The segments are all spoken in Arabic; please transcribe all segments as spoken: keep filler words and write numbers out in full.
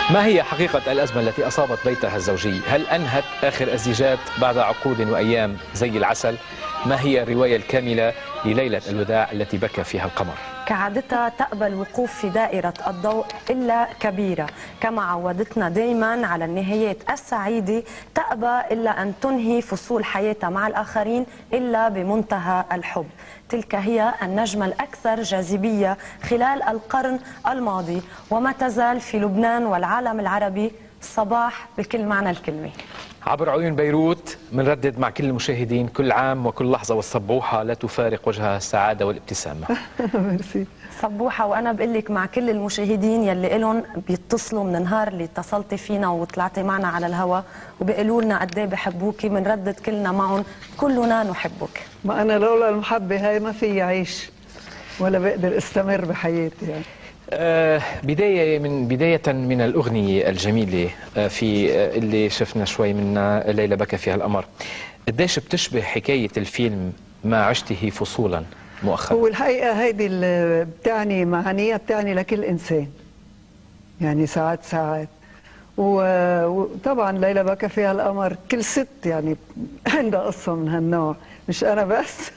ما هي حقيقة الأزمة التي أصابت بيتها الزوجي؟ هل أنهت آخر الزيجات بعد عقود وأيام زي العسل؟ ما هي الرواية الكاملة لليلة الوداع التي بكى فيها القمر؟ كعادتها تقبل الوقوف في دائرة الضوء إلا كبيرة، كما عودتنا دايما على النهايات السعيدة تأبى إلا أن تنهي فصول حياتها مع الآخرين إلا بمنتهى الحب. تلك هي النجمة الأكثر جاذبية خلال القرن الماضي، وما تزال في لبنان والعالم العربي صباح بكل معنى الكلمة. عبر عيون بيروت منردد مع كل المشاهدين: كل عام وكل لحظة والصبوحة لا تفارق وجهها السعادة والابتسامة. ميرسي. صبوحة، وأنا بقول لك مع كل المشاهدين يلي إلهم بيتصلوا من النهار اللي اتصلتي فينا وطلعتي معنا على الهواء وبيقولوا لنا قد ايه بحبوكي، بنردد كلنا معهم كلنا نحبك. ما أنا لولا المحبة هاي ما في أعيش ولا بقدر استمر بحياتي يعني. آه بداية من بداية من الأغنية الجميلة آه في آه اللي شفنا شوي منها ليلة بكى فيها القمر، قديش بتشبه حكاية الفيلم ما عشته فصولا مؤخرا؟ هو الحقيقة هيدي اللي بتعني معانيها بتعني لكل إنسان، يعني ساعات ساعات، وطبعا ليلة بكى فيها القمر كل ست يعني عندها قصة من هالنوع، مش أنا بس.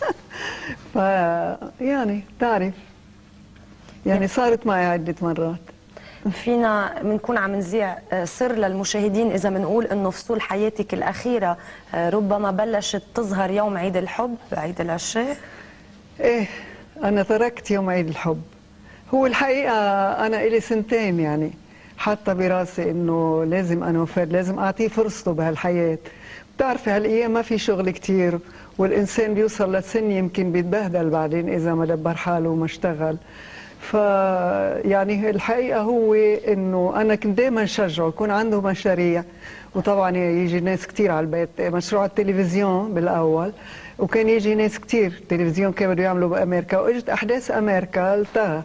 ف يعني تعرف يعني صارت معي عدة مرات. فينا بنكون عم نذيع سر للمشاهدين إذا بنقول إنه فصول حياتك الأخيرة ربما بلشت تظهر يوم عيد الحب، عيد العشاء؟ إيه، أنا تركت يوم عيد الحب. هو الحقيقة أنا إلي سنتين يعني حاطة براسي إنه لازم أنوفر، لازم أعطيه فرصته بهالحياة. بتعرفي هالأيام ما في شغل كتير، والإنسان بيوصل لسن يمكن بيتبهدل بعدين إذا ما دبر حاله وما اشتغل. ف يعني الحقيقة هو إنه أنا كنت دائما شجعه يكون عنده مشاريع، وطبعا يجي ناس كتير على البيت. مشروع التلفزيون بالأول، وكان يجي ناس كتير، التلفزيون كان بده يعملوا بأمريكا، وإجت أحداث أمريكا التغى،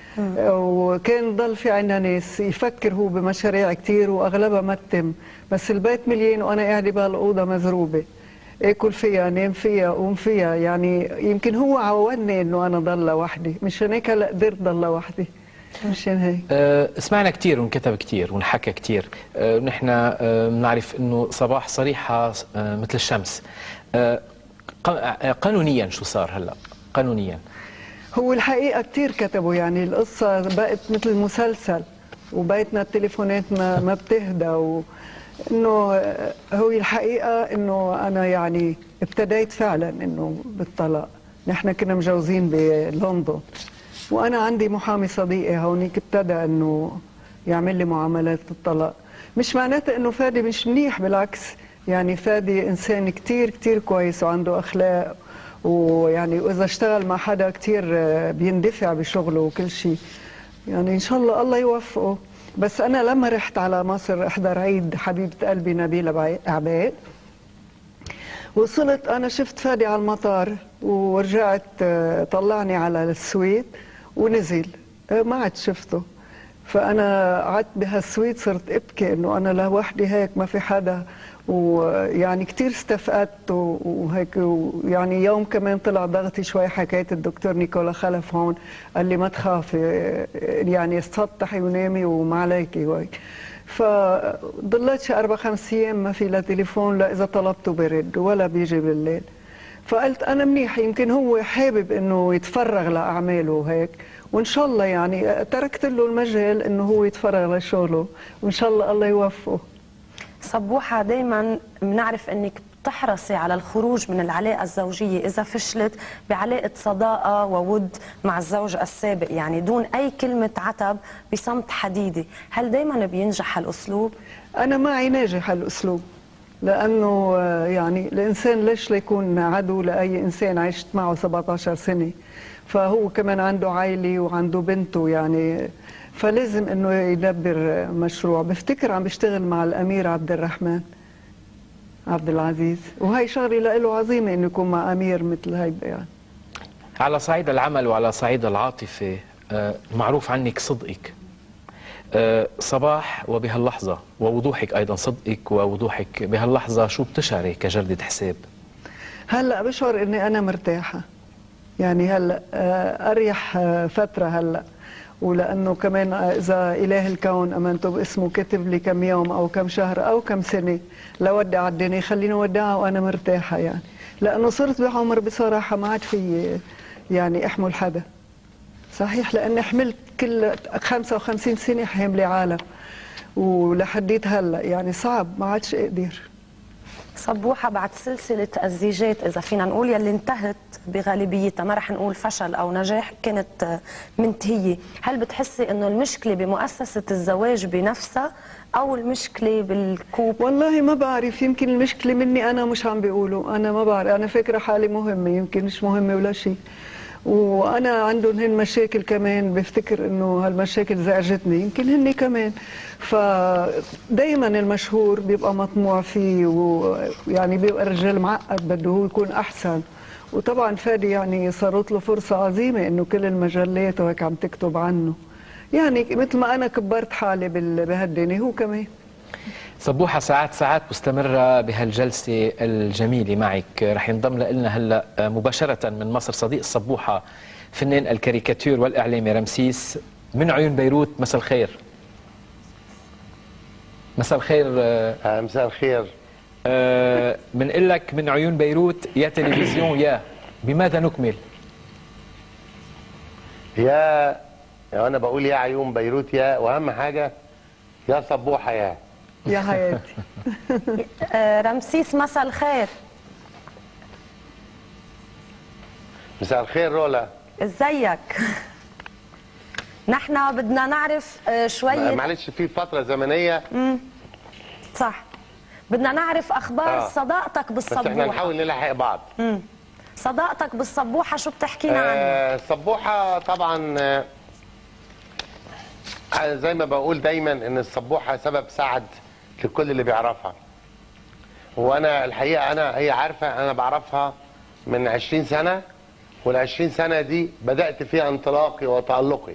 وكان ضل في عنا ناس يفكر هو بمشاريع كتير وأغلبها ما تتم، بس البيت مليان وأنا قاعدة بهالأوضة مزروبة، اكل فيها، نام فيها، قوم فيها. يعني يمكن هو عودني انه انا ضل لوحدي، مشان هيك هلا قدرت ضل لوحدي. مشان هيك أه سمعنا كثير ونكتب كثير ونحكى كثير، أه ونحن أه بنعرف انه صباح صريحه أه مثل الشمس. أه قانونيا شو صار هلا؟ قانونيا هو الحقيقه كثير كتبوا، يعني القصه بقت مثل مسلسل، وبيتنا التليفونات ما, ما بتهدى، و انه هو الحقيقه انه انا يعني ابتديت فعلا انه بالطلاق. نحن كنا مجوزين بلندن، وانا عندي محامي صديقي هونيك ابتدى انه يعمل لي معاملات الطلاق. مش معناتها انه فادي مش منيح، بالعكس، يعني فادي انسان كتير كتير كويس وعنده اخلاق، ويعني واذا اشتغل مع حدا كتير بيندفع بشغله وكل شيء. يعني ان شاء الله الله يوفقه. بس أنا لما رحت على مصر أحضر عيد حبيبة قلبي نبيلة عباد، وصلت أنا شفت فادي على المطار، ورجعت طلعني على السويد ونزل، ما عاد شفته. فأنا قعدت بهالسويد صرت أبكي إنه أنا لوحدي هيك ما في حدا، ويعني كتير استفقدت وهيك. يعني يوم كمان طلع ضغطي شوي، حكيت الدكتور نيكولا خلف هون قال لي ما تخافي، يعني سطحي ونامي وما عليكي وهيك. فضلت شي أربع خمس أيام ما في لا تليفون، لا إذا طلبته برد ولا بيجي بالليل. فقلت أنا منيح، يمكن هو حابب إنه يتفرغ لأعماله وهيك، وإن شاء الله يعني تركت له المجال إنه هو يتفرغ لشغله، وإن شاء الله الله يوفقه. صبوحة، دايما بنعرف انك بتحرصي على الخروج من العلاقة الزوجية إذا فشلت بعلاقة صداقة وود مع الزوج السابق، يعني دون أي كلمة عتب، بصمت حديدي. هل دايما بينجح هالأسلوب؟ أنا معي ناجح هالأسلوب، لأنه يعني الإنسان ليش ليكون عدو لأي إنسان عشت معه سبعة عشر سنة، فهو كمان عنده عائلة وعنده بنته، يعني فلازم انه يدبر مشروع. بفتكر عم بيشتغل مع الامير عبد الرحمن عبد العزيز، وهي شغله له عظيمه انه يكون مع امير مثل هيدا. يعني على صعيد العمل وعلى صعيد العاطفه، معروف عنك صدقك صباح، وبهاللحظه ووضوحك ايضا، صدقك ووضوحك بهاللحظه، شو بتشعري كجردة حساب؟ هلا بشعر اني انا مرتاحه، يعني هلا اريح فتره هلا، ولأنه كمان إذا إله الكون أمنته باسمه كتب لي كم يوم أو كم شهر أو كم سنة لودع الدنيا، خليني ودعها وأنا مرتاحة يعني، لأنه صرت بعمر بصراحة ما عاد في يعني أحمل حدا. صحيح لأني حملت كل خمسة وخمسين سنة حاملة عالم ولحديت هلا يعني صعب ما عادش أقدر. صبوحة بعد سلسلة الزيجات إذا فينا نقول يلي انتهت بغالبيتها، ما رح نقول فشل أو نجاح، كانت منتهية، هل بتحسي إنه المشكلة بمؤسسة الزواج بنفسها أو المشكلة بالكوب؟ والله ما بعرف، يمكن المشكلة مني أنا مش عم بيقولوا، أنا ما بعرف، أنا فكرة حالي مهمة، يمكن مش مهمة ولا شيء. وأنا عندهم هن مشاكل كمان، بفتكر إنه هالمشاكل زعجتني، يمكن هن كمان. فدايما المشهور بيبقى مطموع فيه، ويعني بيبقى الرجال معقد بده هو يكون أحسن. وطبعا فادي يعني صارت له فرصة عظيمة إنه كل المجلات وهيك عم تكتب عنه، يعني مثل ما أنا كبرت حالي بهالدنيا هو كمان. صبوحة، ساعات ساعات مستمرة بهالجلسة الجميلة معك. رح ينضم لنا هلا مباشرة من مصر صديق صبوحة فنان الكاريكاتير والإعلامي رمسيس من عيون بيروت. مساء الخير. مساء الخير. آه مساء الخير. آه بنقول لك من عيون بيروت يا تلفزيون يا، بماذا نكمل؟ يا انا بقول يا عيون بيروت يا، واهم حاجه يا صبوحه يا يا حياتي. رمسيس مساء الخير. مساء الخير رولا. ازيك؟ نحن بدنا نعرف شوية، معلش في فترة زمنية. امم صح، بدنا نعرف اخبار آه. صداقتك بالصبوحة. بس احنا نحاول نلحق بعض. امم صداقتك بالصبوحة شو بتحكينا عنها؟ آه الصبوحة طبعا آه زي ما بقول دايما ان الصبوحة سبب سعد لكل اللي بيعرفها. وانا الحقيقة انا هي عارفة انا بعرفها من عشرين سنة، والعشرين سنة دي بدأت فيها انطلاقي وتألقي.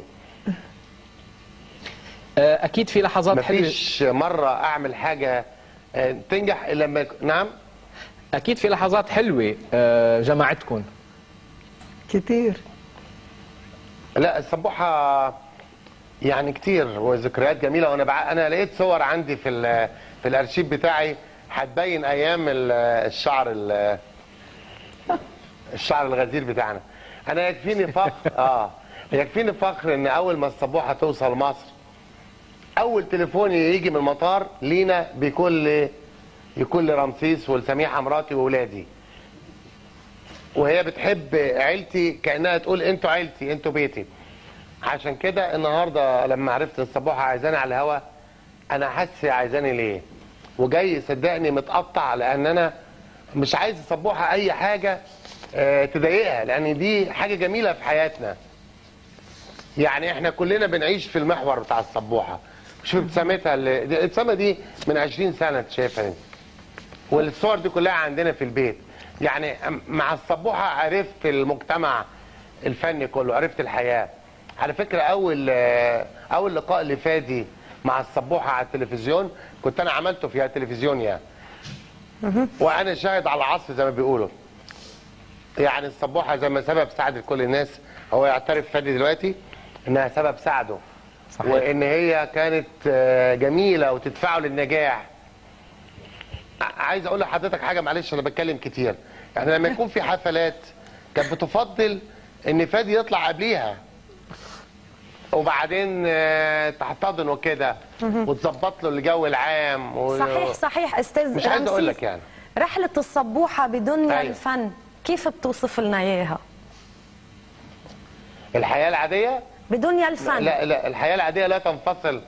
اكيد في لحظات حلوة، مفيش مرة اعمل حاجة تنجح الا لما. نعم اكيد في لحظات حلوة جمعتكم كتير. لا الصبوحة يعني كتير وذكريات جميلة، وانا بع... انا لقيت صور عندي في ال... في الارشيف بتاعي هتبين ايام الشعر ال... الشعر الغزير بتاعنا. انا يكفيني فخر اه يكفيني فخر ان اول ما الصبوحة توصل مصر اول تليفون يجي من المطار لينا بكل يكون لرمسيس ولسميحة مراتي واولادي، وهي بتحب عيلتي كأنها تقول انتوا عيلتي انتوا بيتي. عشان كده النهارده لما عرفت الصبوحة عايزاني على الهوا انا حاسس عايزاني ليه، وجاي صدقني متقطع، لان انا مش عايز الصبوحة اي حاجة اه تضايقها، لان دي حاجة جميلة في حياتنا. يعني احنا كلنا بنعيش في المحور بتاع الصبوحة. شوف ابتسامتها، الابتسامة دي من عشرين سنة شايفها انت، والصور دي كلها عندنا في البيت. يعني مع الصبوحة عرفت المجتمع الفني كله، عرفت الحياة. على فكرة اول اول لقاء لفادي مع الصبوحة على التلفزيون كنت انا عملته في التلفزيون يعني، وانا شاهد على العصر زي ما بيقولوا. يعني الصبوحة زي ما سبب سعد كل الناس، هو يعترف فادي دلوقتي انها سبب سعده. صحيح. وان هي كانت جميلة وتدفعه للنجاح. عايز اقول لحضرتك حاجة، معلش انا بتكلم كتير. يعني لما يكون في حفلات كانت بتفضل ان فادي يطلع قبليها وبعدين تحتضن وكده وتظبط له الجو العام و... صحيح صحيح استاذ مش عايز اقول لك يعني رحلة الصبوحة بدنيا أيوة. الفن كيف بتوصف لنا اياها؟ الحياة العادية بدنيا الفن. لا لا الحياة العادية لا تنفصل.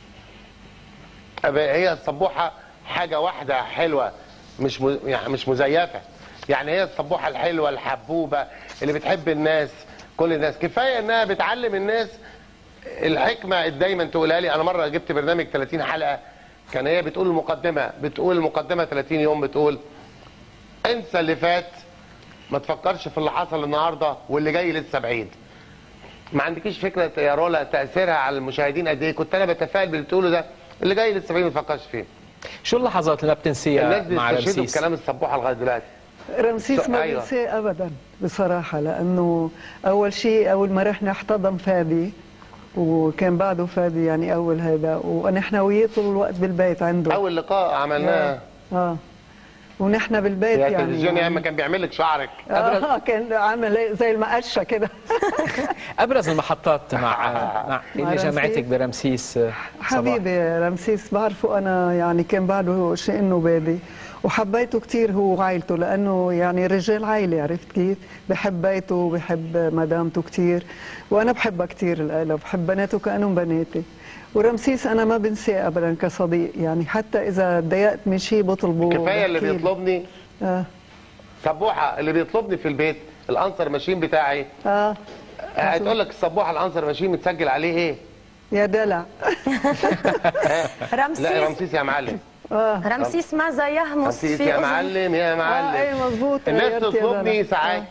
هي الصبوحة حاجة واحدة حلوة، مش م... يعني مش مزيفة. يعني هي الصبوحة الحلوة الحبوبة اللي بتحب الناس، كل الناس. كفاية انها بتعلم الناس الحكمة دايما تقولها لي. انا مرة جبت برنامج ثلاثين حلقة، كان هي بتقول المقدمة بتقول المقدمة ثلاثين يوم، بتقول انسى اللي فات، ما تفكرش في اللي حصل النهاردة، واللي جاي لسه بعيد. ما عندكيش فكرة يا رولا تأثيرها على المشاهدين قد ايه. كنت انا بتفائل باللي بتقوله ده، اللي جاي لسه بعيد ما تفكرش فيه. شو اللحظات اللي بتنسيها مع رمسيس؟ الناس بكلام الصبوحة لغاية دلوقتي. رمسيس ما أيوة. بنساه ابدا بصراحه، لانه اول شيء اول ما رحنا احتضن فادي وكان بعده فادي يعني اول هذا، ونحن وياه طول الوقت بالبيت عنده. اول لقاء عملناه اه ونحن بالبيت يا يعني التلفزيون يا اما كان بيعمل لك شعرك. اه كان عامل زي المقشه كده. ابرز المحطات مع مع اللي جمعتك برمسيس صباح. حبيبي رمسيس بعرفه انا، يعني كان بعده شيء انه بادي، وحبيته كثير هو وعائلته، لانه يعني رجال عائله، عرفت كيف؟ بحب بيته وبحب مدامته كثير، وانا بحبها كثير لإله، بحب بناته كانهم بناتي. ورمسيس انا ما بنساه ابدا كصديق، يعني حتى اذا تضايقت من شيء بطلبه. كفايه اللي بيطلبني اه سبوحه، اللي بيطلبني في البيت الانسر ماشين بتاعي اه هتقول لك السبوحه الانسر ماشين متسجل عليه ايه؟ يا دلع. رمسيس لا رمسيس يا معلم. اه رمسيس ماذا يهمس رمسيس في يا أذن؟ معلم يا معلم. اه اي مظبوط. الناس تطلبني ساعات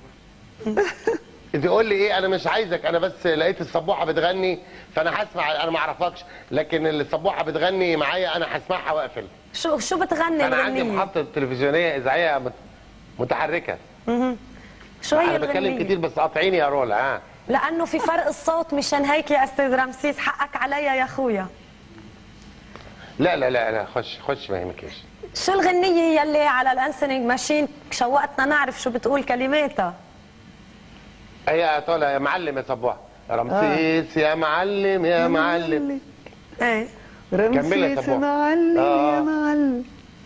تقول لي ايه، انا مش عايزك، انا بس لقيت السبوحه بتغني فانا هسمع، انا ما اعرفكش، لكن السبوحه بتغني معايا انا هسمعها واقفل. شو شو بتغني انا عندي الغنية؟ محطه تلفزيونيه اذاعيه مت- متحركه. شو هي انا بتكلم الغنية؟ كتير بس قاطعيني يا رولا. ها لأنه في فرق الصوت، مشان هيك يا أستاذ رمسيس حقك عليا يا أخويا. لا لا لا لا خش خش ما يهمكيش. شو الغنية يلي على الانسنج ماشين شوقتنا نعرف شو بتقول كلماتها؟ هي طالع يا معلم يا صبوح، رمسيس يا معلم يا معلم. ايه كملي يا رمسيس صبوح. معلم آه. يا معلم.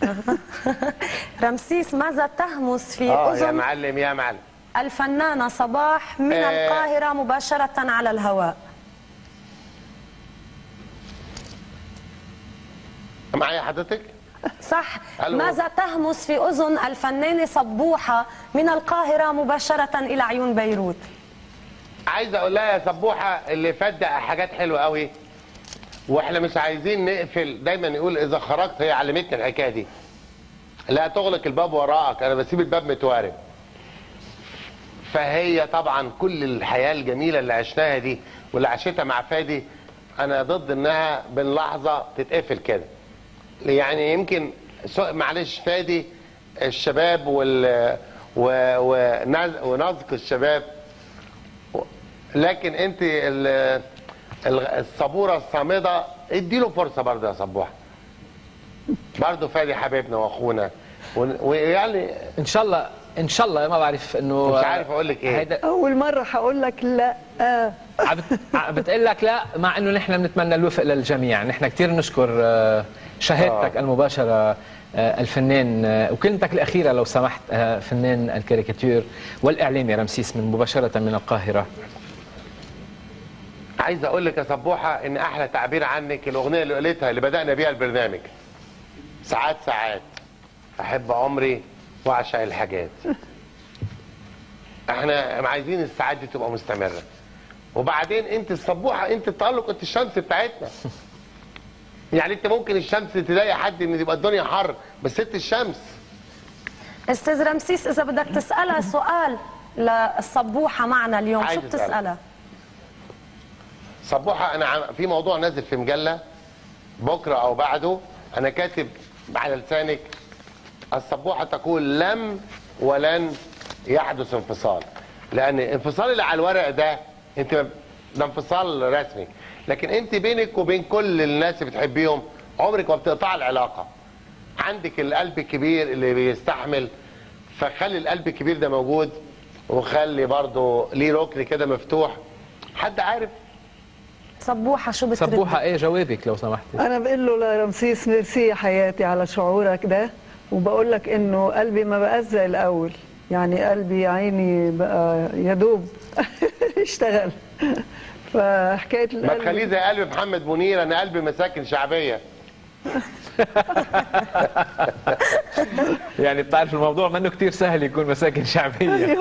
رمسيس ماذا تهمس في اه يا أذن معلم يا معلم. الفنانة صباح من آه. القاهرة مباشرة على الهواء؟ معايا حضرتك؟ صح. ألو. ماذا تهمس في أذن الفنانة صبوحة من القاهرة مباشرة إلى عيون بيروت؟ عايز اقول لها يا سبوحه اللي فات ده حاجات حلوه قوي، واحنا مش عايزين نقفل. دايما يقول اذا خرجت، هي علمتني الحكايه دي، لا تغلق الباب وراءك، انا بسيب الباب متوارب. فهي طبعا كل الحياه الجميله اللي عشناها دي واللي عاشتها مع فادي، انا ضد انها باللحظه تتقفل كده. يعني يمكن سو- معلش فادي الشباب وال و- ونز- ونزق الشباب، لكن انت ال- ال- الصبوره الصامده اديله فرصه برضه يا صبوحه. برضه فادي حبيبنا واخونا، ون- ويعني ان شاء الله ان شاء الله ما بعرف انه مش عارف اقول لك ايه. هيدا اول مره هقول لك لا. آه. بتقول لك لا، مع انه نحن بنتمنى الوفق للجميع. نحن كثير نشكر آه، شهادتك آه. المباشره آه، الفنان آه، وكلمتك الاخيره لو سمحت آه، فنان الكاريكاتير والاعلامي رمسيس من مباشره من القاهره. عايز اقول لك يا صبوحه ان احلى تعبير عنك الاغنيه اللي قلتها اللي بدانا بيها البرنامج، ساعات ساعات احب عمري واعشق الحاجات. احنا عايزين الساعات دي تبقى مستمره. وبعدين انت الصبوحه، انت التالق، انت الشمس بتاعتنا. يعني انت ممكن الشمس تضايق حد ان يبقى الدنيا حر، بس انت الشمس. أستاذ رمسيس إذا بدك تسألها سؤال للصبوحة معنا اليوم شو عايز أسألها. بتسألها؟ صبوحه انا عم- في موضوع نازل في مجله بكره او بعده، انا كاتب على لسانك الصبوحه تقول لم ولن يحدث انفصال. لان الانفصال اللي على الورق ده انت ما- ده انفصال رسمي، لكن انت بينك وبين كل الناس اللي بتحبيهم عمرك ما بتقطع العلاقه. عندك القلب الكبير اللي بيستحمل، فخلي القلب الكبير ده موجود، وخلي برضه ليه ركن كده مفتوح. حد عارف؟ صبوحة شو بترد؟ صبوحه ايه جوابك لو سمحتي؟ انا بقول له لرمسيس ميرسي يا حياتي على شعورك ده، وبقول لك انه قلبي ما بقى زي الاول، يعني قلبي يا عيني بقى يدوب اشتغل. فحكايه ما القلب تخليه زي قلب محمد منير، انا قلبي مساكن شعبيه. يعني بتعرف الموضوع منه كثير سهل يكون مساكن شعبيه.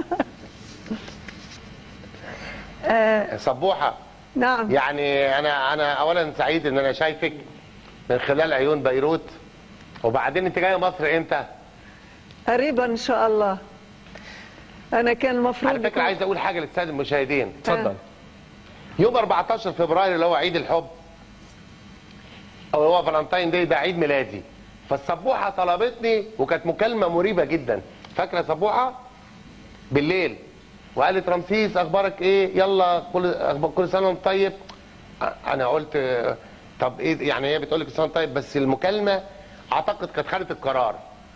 صبوحه نعم. يعني انا انا اولا سعيد ان انا شايفك من خلال عيون بيروت. وبعدين انت جايه مصر امتى؟ قريبا ان شاء الله. انا كان المفروض على فكره يكون- عايز اقول حاجه للساده المشاهدين. تفضل. يوم أربعتاشر فبراير اللي هو عيد الحب او هو فالنتاين داي، ده عيد ميلادي. فالصبوحه طلبتني وكانت مكالمه مريبه جدا. فاكره صبوحه؟ بالليل وقالت رمسيس اخبارك ايه، يلا كل كل سنه وانت طيب. انا قلت طب ايه يعني، هي بتقول لك كل سنه طيب، بس المكالمه اعتقد كانت خدت القرار.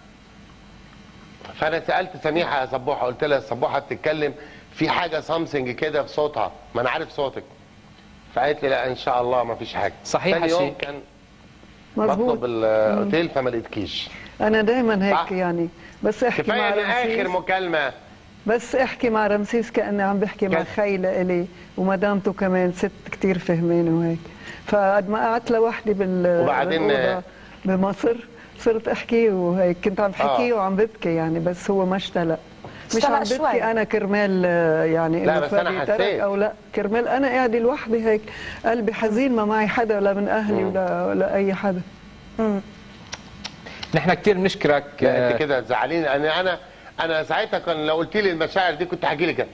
فانا سالت سميحه يا صبوحه، قلت لها صبوحه بتتكلم في حاجه سامسونج كده في صوتها، ما انا عارف صوتك. فقالت لي لا ان شاء الله ما فيش حاجه. صحيح. ثاني يوم كان بطلب الاوتيل فما لقيتكيش. انا دايما هيك يعني، بس احكي مع كفايه رمسيس اخر مكالمه، بس احكي مع رمسيس كأني عم بحكي مع خيلة إلي ومدامته كمان ست كتير فهمانة وهيك. فقد ما قعدت لوحدي بال وبعدين بالأوضة بمصر صرت احكي وهيك، كنت عم بحكيه آه. وعم ببكي يعني، بس هو ما اشتلق. مش اشتلق عم ببكي شوي. انا كرمال يعني لا انه بس أنا فادي حسيت. ترك او لا، كرمال انا قاعده لوحدي هيك، قلبي حزين، ما معي حدا لا من اهلي ولا ولا اي حدا. مم. نحن كثير بنشكرك. لا انت كده تزعلين. انا انا انا ساعتها كان لو قلت لي المشاعر دي كنت هحكي لك كده.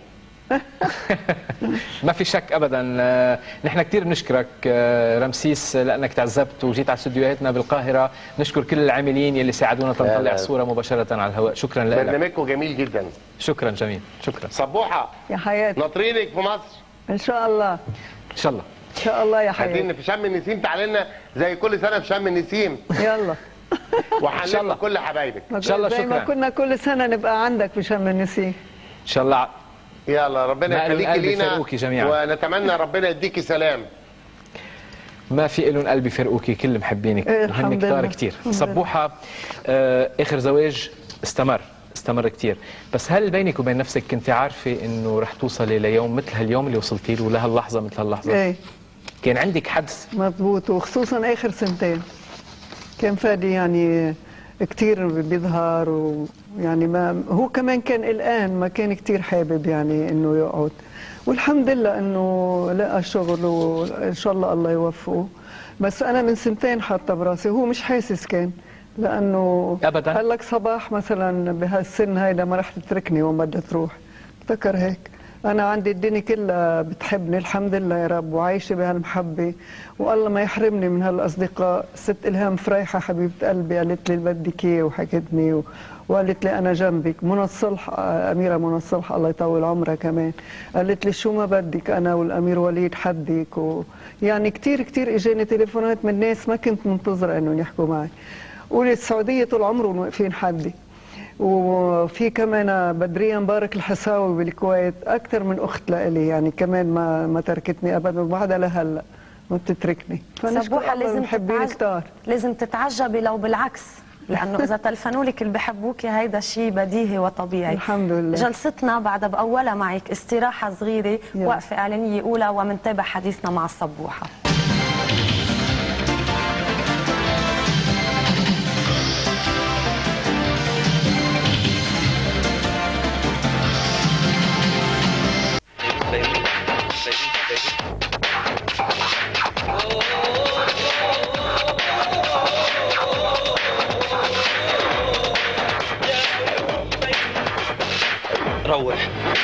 ما في شك ابدا. آه، نحن كثير بنشكرك آه، رمسيس لانك تعذبت وجيت على استديوهاتنا بالقاهره. نشكر كل العاملين يلي ساعدونا تنطلع الصوره مباشره على الهواء. شكرا لك. برنامجكم جميل جدا. شكرا جميل. شكرا. صبوحه يا حياتي ناطرينك في مصر ان شاء الله، ان شاء الله ان شاء الله يا عايزين حياتي. في شم النسيم تعالي لنا زي كل سنه في شم النسيم. يلا وحنلم كل حبايبك ان شاء الله. زي ما شكرا. كنا كل سنه نبقى عندك في شم النسيم ان شاء الله. يلا ربنا ما قالوا يخليكي قلبي لينا يفرقوكي جميعا. ونتمنى ربنا يديكي سلام. ما في لهم قلبي فرقوكي، كل محبينك إيه وهن الحمد كتار لله. كتير. الحمد صبوحه آه اخر زواج استمر استمر كتير، بس هل بينك وبين نفسك كنت عارفه انه رح توصلي ليوم مثل هاليوم اللي وصلتي له ولهاللحظه مثل هاللحظه؟ ايه كان عندك حدس؟ مضبوط، وخصوصا اخر سنتين كان فادي يعني كتير بيظهر، ويعني ما هو كمان كان قلقان، ما كان كتير حابب يعني انه يقعد، والحمد لله انه لقى شغل وان شاء الله الله يوفقه. بس انا من سنتين حاطه براسي، هو مش حاسس كان، لانه أبداً. قال لك صباح مثلا بهالسن هيدا ما رح تتركني وما بدها تروح، افتكر هيك. أنا عندي الدنيا كلها بتحبني الحمد لله يا رب، وعايشة بهالمحبة، والله ما يحرمني من هالأصدقاء. ست إلهام فريحة حبيبة قلبي قالت لي بدك إيه وحكتني و... وقالت لي أنا جنبك. منى الصلح، أميرة منى الصلح الله يطول عمرها كمان، قالت لي شو ما بدك أنا والأمير وليد حدك و... يعني كتير كتير إجاني تليفونات من ناس ما كنت منتظرة إنه يحكوا معي. والسعودية طول عمرهم واقفين حدي. وفي كمان بدرية مبارك الحساوي بالكويت، أكثر من أخت لإلي يعني، كمان ما ما تركتني أبدا وبعدها لهلا ما بتتركني. صبوحة لازم محبين كتار. لازم تتعجبي لو بالعكس، لأنه إذا تلفنوا لك اللي بحبوكي هيدا شيء بديهي وطبيعي. الحمد لله. جلستنا بعدها بأولها معك استراحة صغيرة، وقفة إعلانية أولى، ومنتابع حديثنا مع الصبوحة. روح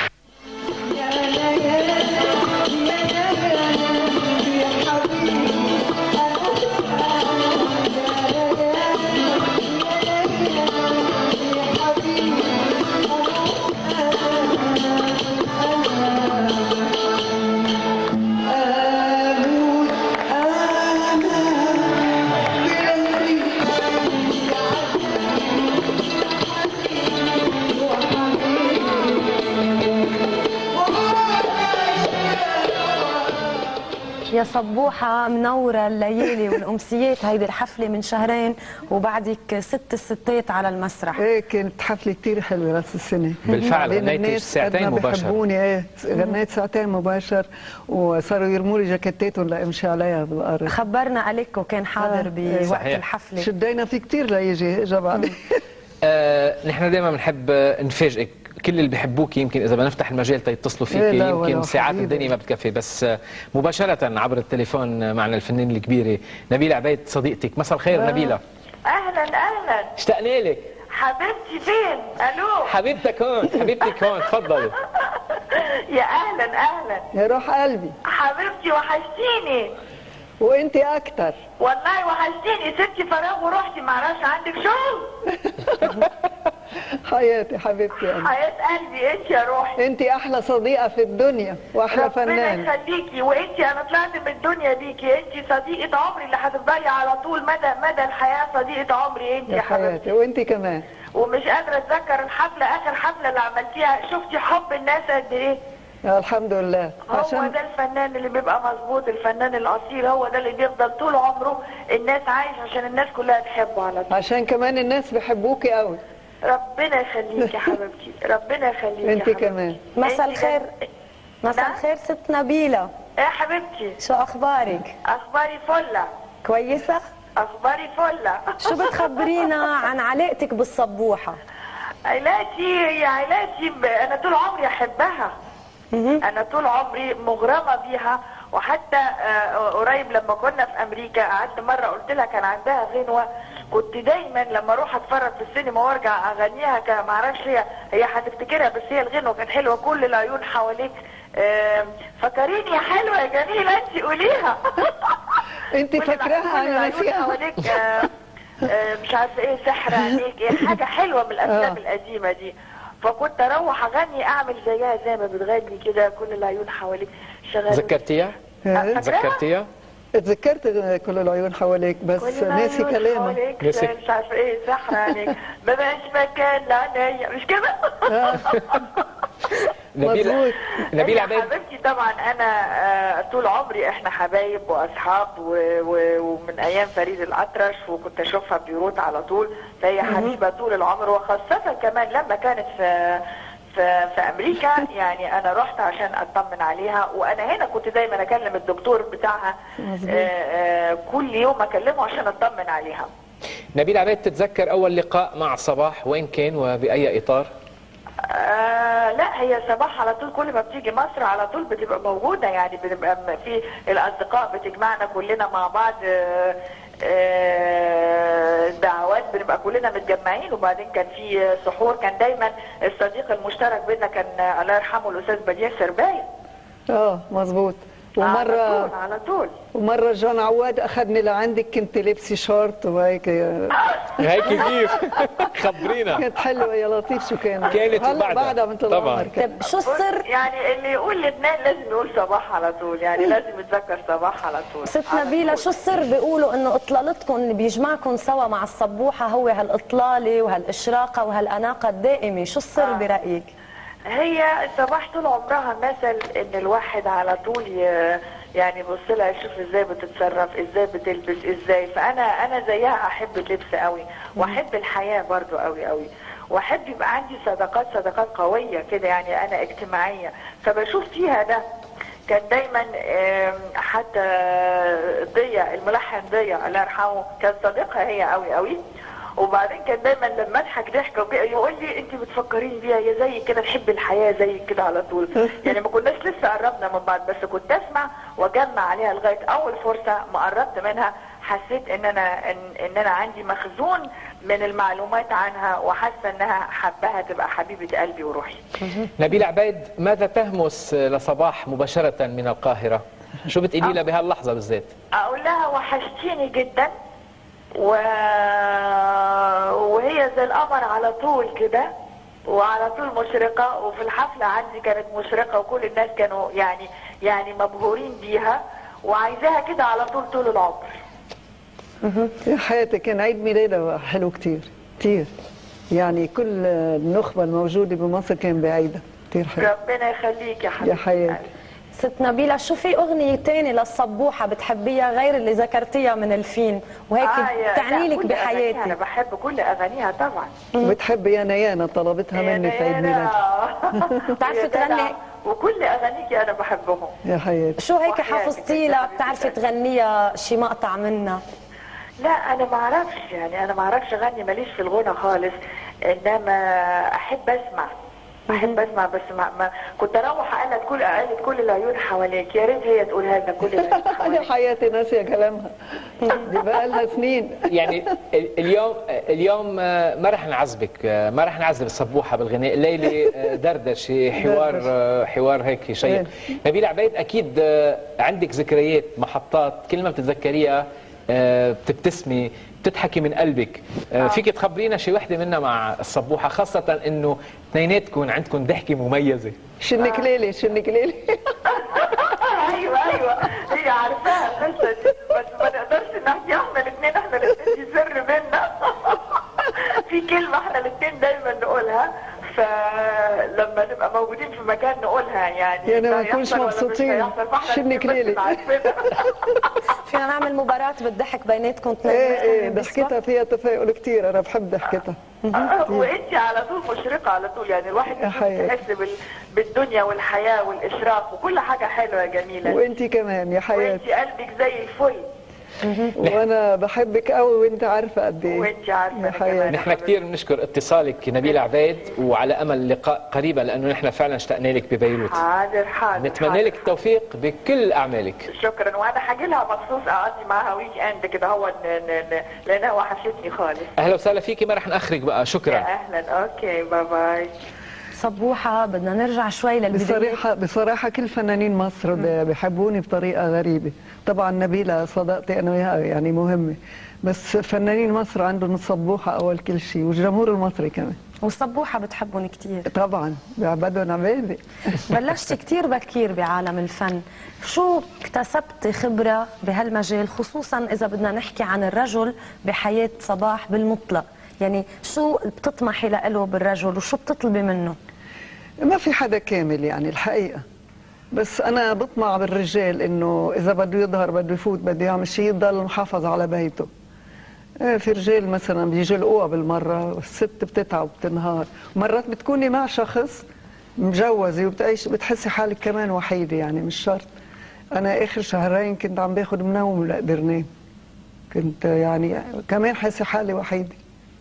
يا صبوحة منورة الليالي والأمسيات، هيدي الحفلة من شهرين وبعدك ست الستات على المسرح. ايه كانت حفلة كتير حلوة راس السنة. بالفعل بعدين غنيتي الناس ساعتين قد ما مباشر. بحبوني، ايه غنيت ساعتين مباشر، وصاروا يرموا لي جاكيتاتهم لامشي عليها بالارض. خبرنا أليكو كان حاضر آه، بوقت صحيح. الحفلة. شدينا في كتير ليجي اجى بعد. آه نحن دائما بنحب نفاجئك، كل اللي بحبوك يمكن اذا بنفتح المجال تيتصلوا فيك إيه لا يمكن ولا ساعات حبيبي. الدنيا ما بتكفي، بس آه، مباشره عبر التليفون معنا الفنانه الكبيره نبيلة عبيد صديقتك. مساء الخير نبيلة. اهلا اهلا اشتقنا لك حبيبتي، فين؟ الو حبيبتك هون، حبيبتك هون، تفضلي. يا اهلا اهلا يا روح قلبي، حبيبتي، وحشتيني وانت اكتر. والله، وحشتيني. سبتي فراغ ورحتي، معرفش عندك شغل. حياتي حبيبتي أنا. حياة قلبي انت يا روحي. انت احلى صديقه في الدنيا واحلى ربنا فنان. يخليكي، وانت انا طلعت من الدنيا بيكي، انت صديقة عمري اللي هتفضلي على طول مدى مدى الحياة صديقة عمري انت يا يا حبيبتي. حياتي وانت كمان. ومش قادرة اتذكر الحفلة، اخر حفلة اللي عملتيها شفتي حب الناس قد ايه؟ الحمد لله. هو عشان ده الفنان اللي بيبقى مظبوط، الفنان الاصيل هو ده اللي بيفضل طول عمره الناس عايش عشان الناس كلها تحبه على طول. عشان كمان الناس بيحبوكي قوي. ربنا يخليكي يا حبيبتي، ربنا يخليكي يا انت حبيبتي. كمان. مساء انت الخير. جد- مساء نعم؟ الخير ست نبيلة، ايه يا حبيبتي، شو أخبارك؟ اخباري فله، كويسة؟ اخباري فله. شو بتخبرينا عن علاقتك بالصبوحة؟ عائلتي هي عائلتي ب... انا طول عمري احبها. انا طول عمري مغرمه بيها، وحتى آه، قريب لما كنا في امريكا قعدت مره قلت لها كان عندها غنوه، كنت دايما لما اروح اتفرج في السينما وارجع اغنيها كان معرفش هي هي هتفتكرها، بس هي الغنوه كانت حلوه. كل العيون حواليك آه، فكريني يا حلوه يا جميله انت قوليها. انت كل فاكراها الع- كل انا العيون ناسيها. حواليك آه، آه، مش عارفه ايه، سحر عينيك، ايه حاجه حلوه من الافلام آه. القديمه دي. فكنت اروح اغني اعمل زيها زي ما بتغني كده، كل العيون حواليك شغال. ذكرتيها؟ ها؟ ذكرتيها؟ اتذكرت كل العيون حواليك بس كل ناسي العيون كلامه. حواليك نسي. مش عارفه ايه، سحر عينيك ما بقاش مكان لعينيا، مش كده؟ نبيل مظبوط. نبيل يا عبيد، حبيبتي طبعا انا آه، طول عمري احنا حبايب واصحاب و- و- ومن ايام فريد الاطرش، وكنت اشوفها في بيروت على طول، فهي حبيبه طول العمر، وخاصه كمان لما كانت في في, في امريكا. يعني انا رحت عشان اطمن عليها، وانا هنا كنت دايما اكلم الدكتور بتاعها آه، آه، كل يوم اكلمه عشان اطمن عليها. نبيل عبيد، تتذكر أول لقاء مع صباح وين كان وبأي إطار؟ آه لا، هي صباح على طول كل ما بتيجي مصر على طول بتبقى موجودة، يعني بتبقى م- في الأصدقاء بتجمعنا كلنا مع بعض، آه آه دعوات بنبقى كلنا متجمعين، وبعدين كان في سحور، كان دايما الصديق المشترك بيننا كان آه، الله يرحمه الأستاذ بديع سرباية. اه مظبوط. على ومره طول على طول. ومره جون عواد اخذني لعندك كنت لابسه شورت وهيك. هيك كيف؟ خبرينا. كانت حلوه يا لطيف. شو كانت؟ كانت هلا وبعدها. بعدها بنت طبعاً. العمر كانت. طيب شو السر؟ يعني اللي يقول لبنان لازم يقول صباح على طول، يعني لازم يتذكر صباح على طول. ست على نبيلة، طول. شو السر بيقولوا انه اطلالتكم اللي بيجمعكم سوا مع الصبوحة هو هالاطلالة وهالاشراقة وهالاناقة الدائمة، شو السر آه. برأيك؟ هي صباح طول عمرها مثل ان الواحد على طول ي- يعني يبص لها يشوف ازاي بتتصرف، ازاي بتلبس، ازاي. فانا انا زيها احب اللبس قوي، واحب الحياه برضو قوي قوي، واحب يبقى عندي صداقات صداقات قويه كده، يعني انا اجتماعيه، فبشوف فيها ده. كان دايما آم، حتى ضياء الملحن ضياء الله يرحمه كان صديقها هي قوي قوي. وبعدين كان دايما لما اضحك ضحكه وكده يقول لي انت بتفكريني بيها يا زي كده، نحب الحياه زي كده على طول. يعني ما كناش لسه قربنا من بعض، بس كنت اسمع واجمع عليها لغايه اول فرصه ما قربت منها، حسيت ان انا ان, ان انا عندي مخزون من المعلومات عنها، وحاسه انها حباها تبقى حبيبه قلبي وروحي. نبيل عبيد، ماذا تهمس لصباح مباشرة من القاهرة؟ شو بتقولي لها بهاللحظة بالذات؟ اقول لها وحشتيني جدا، و... وهي زي القمر على طول كده، وعلى طول مشرقة، وفي الحفلة عندي كانت مشرقة، وكل الناس كانوا يعني يعني مبهورين بيها، وعايزاها كده على طول طول العمر. يا حياتي كان عيد ميلادها حلو كتير كتير، يعني كل النخبة الموجودة بمصر كان بعيدها كتير حلو. ربنا يخليك يا حبيبتي. يا حياتي. ست نبيلة، شو في أغنية تانية للصبوحة بتحبيها غير اللي ذكرتيها من الفيلم وهيك آه يا- تعني لا، لك كل أغانيها انا بحياتك؟ بحب كل اغانيها طبعا. بتحب يا نيانا طلبتها مني في عيد ميلادي. بتعرفي يا جدع، تغني؟ وكل اغانيكي انا بحبهم. يا حياتي. شو هيك وحياتك حافظتي يا لها حبيبتي. بتعرفي تغنيها شي مقطع منها؟ لا انا ما اعرفش، يعني انا ما اعرفش اغني، ماليش في الغنى خالص، انما احب اسمع احب اسمع. بس ما, ما كنت اروح اقلد كل اقلد كل العيون حواليك، يا ريت هي تقولها لنا كل العيون يا حواليك. حياتي ناسية كلامها، دي بقى لها سنين. يعني ال- اليوم اليوم آه، ما رح نعذبك، آه، ما رح نعذب الصبوحة بالغناء الليلة، آه، دردشة، حوار دردشة. آه، حوار هيك شيق. نبيل عبيد، أكيد آه، عندك ذكريات، محطات كل ما بتتذكريها آه، بتبتسمي، بتضحكي من قلبك. آه. فيك تخبرينا شي وحده منها مع الصبوحه، خاصه انه اثنيناتكم عندكم ضحكه مميزه. شنك ليلي شنك ليلي. ايوه ايوه هي عارفاها القصه دي، بس ما نقدرش نحكيها احنا الاثنين، احنا الاثنين دي سر بينا. في كلمه احنا الاثنين دايما نقولها، فلما نبقى موجودين في مكان نقولها يعني يعني ما نكونش مبسوطين. شنك ليلي. فينا نعمل مباراة بالضحك بيناتكم اثنين. ايه ايه ضحكتها فيها تفاؤل كثير، انا بحب ضحكتها. وانت على طول مشرقه على طول، يعني الواحد يحس بالدنيا والحياه والاشراق وكل حاجه حلوه جميله. وانت كمان يا حياتي، وانت قلبك زي الفل. وانا بحبك قوي وانت عارفه قد ايه. وانت عارفه كمان. نحن كثير بنشكر اتصالك نبيلة عبيد، وعلى امل لقاء قريبا لانه نحن فعلا اشتقنا لك ببيروت. حاضر حاضر. نتمنى لك التوفيق بكل اعمالك. شكرا، وانا حاجي لها مخصوص اقضي معاها ويك اند كده هو لانها وحشتني خالص. اهلا وسهلا فيكي، ما رح ناخرك بقى. شكرا. اهلا، اوكي، باي باي. صبوحة بدنا نرجع شوي للبداية. بصراحة بصراحة كل فنانين مصر بيحبوني بطريقة غريبة. طبعا نبيلة صداقتي أنا وياها يعني مهمة، بس فنانين مصر عندهم الصبوحة أول كل شيء، والجمهور المصري كمان. والصبوحة بتحبهم كتير طبعا، بيعبدهم عبادة. بلشت كتير بكير بعالم الفن، شو اكتسبت خبرة بهالمجال، خصوصا إذا بدنا نحكي عن الرجل بحياة صباح بالمطلق؟ يعني شو بتطمحي له بالرجل وشو بتطلبي منه؟ ما في حدا كامل يعني الحقيقة، بس أنا بطمع بالرجال إنه إذا بده يظهر بده يفوت بده يعمل شيء يضل محافظ على بيته. في رجال مثلا بيجلقوها بالمرة، والست بتتعب بتنهار، مرات بتكوني مع شخص مجوزة وبتعيش بتحسي حالك كمان وحيدة، يعني مش شرط. أنا آخر شهرين كنت عم باخد منوم ولا أقدر نام، كنت يعني كمان حاسة حالي وحيدة.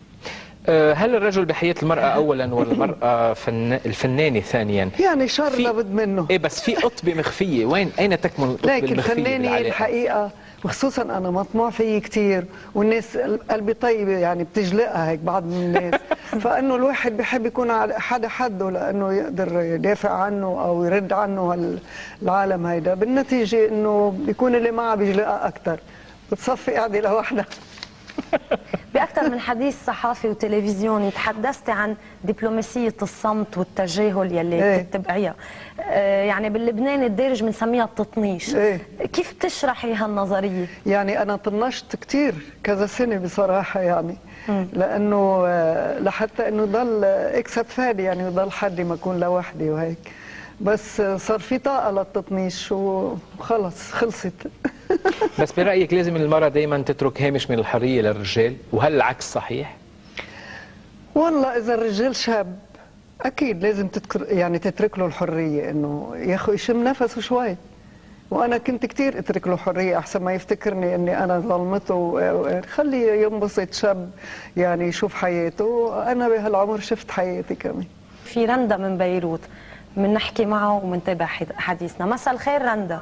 هل الرجل بحياة المرأة أولا والمرأة فن... الفنانة ثانيا؟ يعني شر لابد منه. إيه بس في قطبة مخفية، وين أين تكمن القطبة المخفية؟ لكن الفنانة الحقيقة وخصوصا أنا مطموع فيي كثير، والناس قلبي طيبة يعني بتجلقها هيك بعض من الناس. فإنه الواحد بحب يكون على حدا حده لأنه يقدر يدافع عنه أو يرد عنه العالم هيدا، بالنتيجة إنه بيكون اللي معه بيجلقها أكثر، بتصفي قاعدة لوحدها. بأكثر من حديث صحافي وتلفزيوني تحدثت عن دبلوماسية الصمت والتجاهل يلي ايه؟ بتتبعيها. آه يعني باللبناني الدارج بنسميها التطنيش. ايه؟ كيف بتشرحي هالنظرية؟ يعني أنا طنشت كثير كذا سنة بصراحة يعني م. لأنه آه لحتى إنه ضل اكسب فادي يعني وضل حدي ما أكون لوحدي وهيك، بس صار في طاقة للتطنيش وخلص خلصت. بس برأيك لازم المرأة دايما تترك هامش من الحرية للرجال، وهل العكس صحيح؟ والله إذا الرجال شاب أكيد لازم تتكر يعني تترك له الحرية إنه ياخذ يشم نفسه شوي، وأنا كنت كتير أترك له حرية أحسن ما يفتكرني إني أنا ظلمته. خليه ينبسط شاب يعني يشوف حياته، أنا بهالعمر شفت حياتي كمان. في رندا من بيروت بنحكي معه ومنتابع حديثنا. مساء الخير رندا.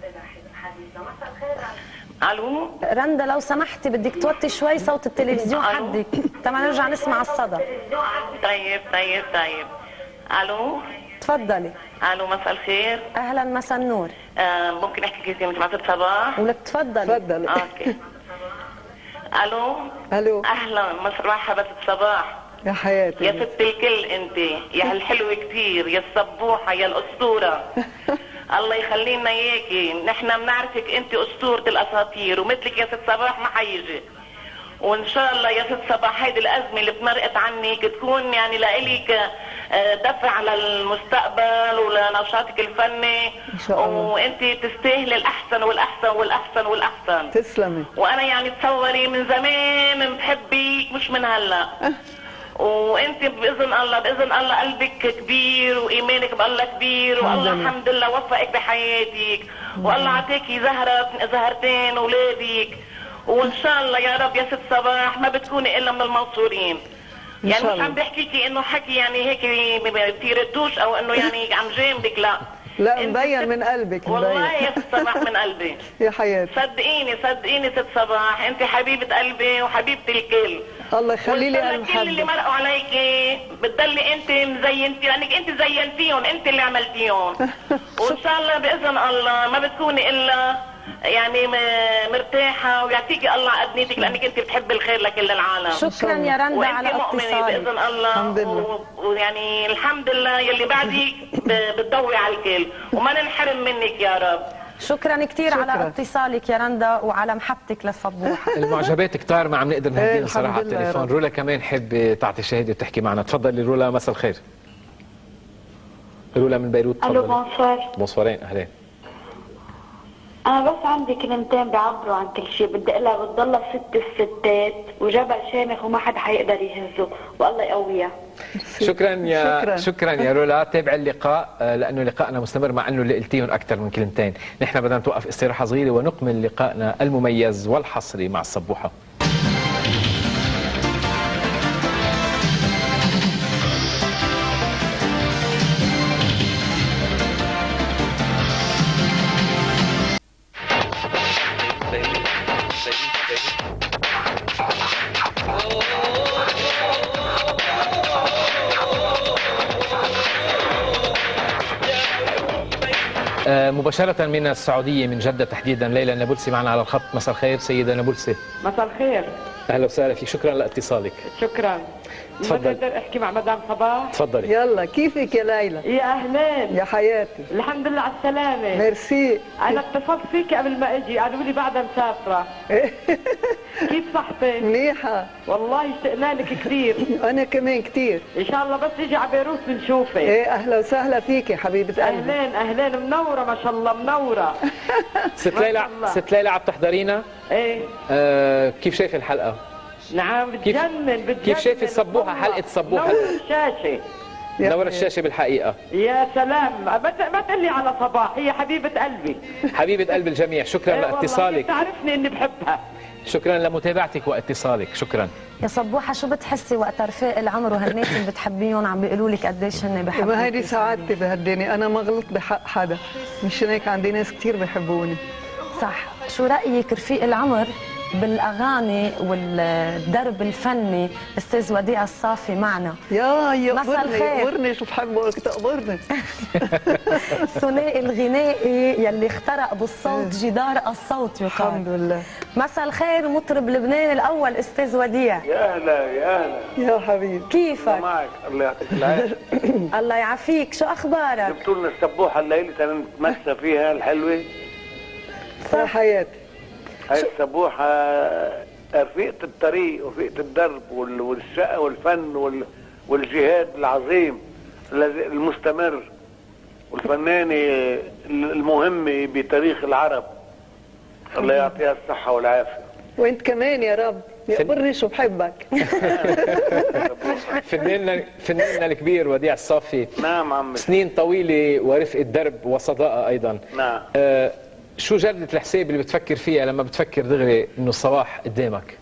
الو رندا لو سمحتي بدك توطي شوي صوت التلفزيون حدك تما نرجع نسمع الصدى. طيب طيب طيب. الو تفضلي. الو مساء الخير. اهلا مساء النور. آه ممكن احكي كلمة مع ست صباح؟ ولك تفضلي. تفضلي. اوكي. الو الو اهلا مرحبا ست صباح. يا حياتي يا ست الكل انت، يا هالحلوه كثير، يا الصبوحه، يا الاسطوره. الله يخلينا اياكي، نحن بنعرفك انت اسطوره الاساطير، ومثلك يا ست صباح ما حيجي. وان شاء الله يا ست صباح هيدي الازمه اللي بتمرقت عنك تكون يعني لإلك دفع للمستقبل ولنشاطك الفني، ان شاء الله. وانت تستاهلي الاحسن والاحسن والاحسن والاحسن. تسلمي. وانا يعني تصوري من زمان بحبك مش من هلا. وانت باذن الله باذن الله قلبك كبير وايمانك بالله كبير، والله الحمد لله وفقك بحياتك، والله عطاكي زهره زهرتين اولادك، وان شاء الله يا رب يا ست صباح ما بتكوني الا من المنصورين. يعني مش عم بحكيكي انه حكي يعني هيك بتيردوش او انه يعني عم جامدك، لا لا مبين من قلبك. والله يا ست صباح من قلبي. يا حياتي صدقيني صدقيني ست صباح انت حبيبه قلبي وحبيبه الكل. الله يخلي لي قلب كل اللي مرقوا عليكي بتضلي انت مزينتي لانك انت زينتيهم، انت اللي عملتيهم. وان شاء الله باذن الله ما بتكوني الا يعني م- مرتاحه، ويعطيكي الله قد نيتك لانك انت بتحبي الخير لكل العالم. شكرا يا رندا على وانت مؤمنه اتصالك. باذن الله. الحمد لله. و- ويعني الحمد لله يلي بعدك ب- بتضوي على الكل وما ننحرم منك يا رب. شكرا كثير شكراً. على اتصالك يا رندا وعلى محبتك للصبوحه. المعجبات كتار ما عم نقدر إيه، نهديهم الحمد صراحه على لله يا التليفون. رب. رولا كمان حب تعطي شهاده وتحكي معنا. تفضلي رولا، مساء الخير. رولا من بيروت، الو تفضلي. بونسوار. بونسوارين، اهلين. انا بس عندي كلمتين بيعبروا عن كل شيء. بدي اقول لها بتضلها ست الستات وجبل شامخ وما حدا حيقدر يهزه، والله يقويها. شكرا يا شكراً. شكرا يا رولا. تابع اللقاء آه، لانه لقائنا مستمر، مع انه اللي قلتيهم اكثر من كلمتين. نحن بدنا نتوقف استراحه صغيره ونكمل لقائنا المميز والحصري مع الصبوحه. آه، مباشرة من السعودية، من جدة تحديدا، ليلى النابلسي معنا على الخط. مساء الخير سيدة نابلسي. مساء الخير. أهلا وسهلا فيك، شكرا لاتصالك. شكرا. تفضل. بقدر احكي مع مدام صباح؟ تفضلي. يلا، كيفك يا ليلى؟ يا اهلين. يا حياتي. الحمد لله على السلامة. ميرسي. انا اتصلت فيك قبل ما اجي، قالوا لي بعدها مسافرة. كيف صحتك؟ منيحة. والله اشتقنا لك كثير. أنا كمان كتير. ان شاء الله بس اجي على بيروت بنشوفك. إيه، أهلا وسهلا فيك يا حبيبة قلبي. اهلين اهلين، منورة ما شاء الله منورة. ست ما ليلى، شاء الله. ست ليلى عم تحضرينا؟ ايه آه، كيف شايف الحلقة؟ نعم بتجنن بتجنن. كيف شايف الصبوحة، والله. حلقة الصبوحة؟ نور الشاشة. يا نور حياتي. الشاشة بالحقيقة. يا سلام، ما ت- ما تقلي على صباح، هي حبيبة قلبي. حبيبة قلب الجميع، شكرا إيه والله، لاتصالك. تعرفني اني بحبها. شكرا لمتابعتك واتصالك، شكرا. يا صبوحه شو بتحسي وقت رفاق العمر وهالناس اللي بتحبيهم عم بيقولوا لك قديش هن بحبوك؟ ما هيدي سعادتي بهالدنيا، أنا ما غلط بحق حدا، مشان هيك عندي ناس كتير بحبوني. صح. شو رأيك رفيق العمر بالأغاني والدرب الفني أستاذ وديع الصافي معنا؟ يا يا مساء قبرني الخير. قبرني شو بحب وقت تقبرني. الثنائي الغنائي يلي اخترق بالصوت جدار الصوت يقال. الحمد لله. مساء الخير مطرب لبنان الأول أستاذ وديع. يا اهلا يا اهلا. يا حبيبي. كيفك؟ معك الله يعطيك العافيه. الله يعافيك، شو أخبارك؟ جبتوا لنا السبوحه الليله انا نتمسى فيها الحلوه. يا حياتي. هاي السبوحه رفيقه الطريق ورفيقه الدرب وال- والشقه والفن وال- والجهاد العظيم الذي- المستمر والفنانه المهمه بتاريخ العرب. الله يعطيها الصحه والعافيه. وانت كمان يا رب، يقبرني شو بحبك. فناننا فناننا الكبير وديع الصافي، نعم عمي. سنين طويلة ورفقة درب وصداقة أيضا. نعم. آه، شو جردة الحساب اللي بتفكر فيها لما بتفكر دغري إنه الصباح قدامك؟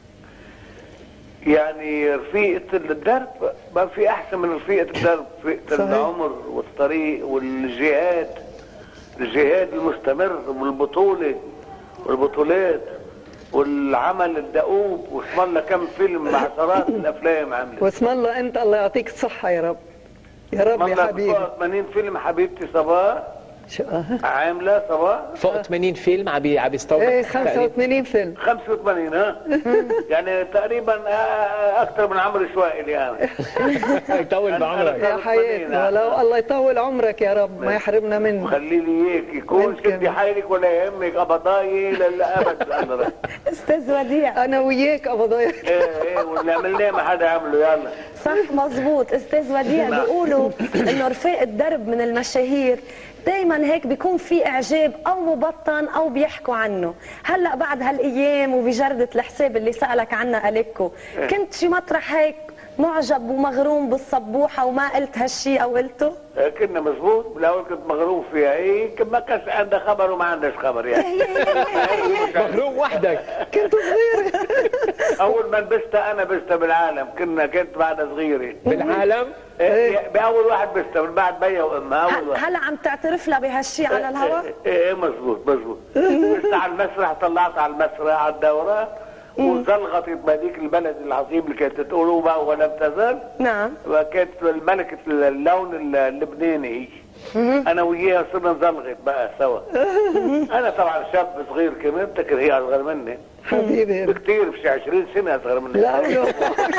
يعني رفيقة الدرب ما في أحسن من رفيقة الدرب، رفيقة صحيح. العمر والطريق والجهاد، الجهاد المستمر والبطولة والبطولات والعمل الدؤوب، واسم الله كم فيلم، عشرات الأفلام عملت. واسم الله انت، الله يعطيك الصحة يا رب. يا رب يا حبيبي. ثمانين فيلم حبيبتي صباح شو اه عاملة صباح فوق ثمانين فيلم عم عم يستوعب؟ ايه خمسة وثمانين فيلم. خمسة وثمانين ها. يعني تقريبا آه، أكثر من عمرو شوائل يعني. يطول بعمرك. يا حياتي، ولو الله يطول عمرك يا رب، ما يحرمنا منه. خلي لي اياك يكون وانت شدي كمان. حالك ولا يهمك ابضاي للابد. انا أستاذ وديع. انا وياك ابو ضيق. ايه ايه واللي عملناه ما حدا عمله. يلا صح مزبوط. أستاذ وديع بيقولوا إنه رفاق الدرب من المشاهير دايما هيك بيكون في إعجاب أو مبطن أو بيحكوا عنه. هلأ بعد هالأيام وبجردة الحساب اللي سألك عنها أليكو، كنت شي مطرح هيك معجب ومغروم بالصبوحة وما قلت هالشي أو قلته؟ إيه كنا مزبوط. بالاول كنت مغروم فيها. ايه ما كانش عندها خبر وما عندهاش خبر يعني. مغروم وحدك. كنت صغير. اول ما لبستها انا بستها بالعالم. كنا كنت بعدها صغيره بالعالم؟ إيه باول واحد بستها من بعد بيا وامها. اول واحد. هلا عم تعترف لها بهالشي على الهواء؟ ايه ايه مزبوط مزبوط. بس على المسرح طلعت على المسرح على الدورة وزلغطت بهذيك البلد العظيم اللي كانت تقولوا بقى ولم تزال. نعم. وكانت ملكة اللون اللبناني هي. انا وياها صرنا نزلغط بقى سوا. انا طبعا شاب صغير كمان، تكر هي اصغر مني حبيبي بكتير، في عشرين سنه اصغر مني. لا لا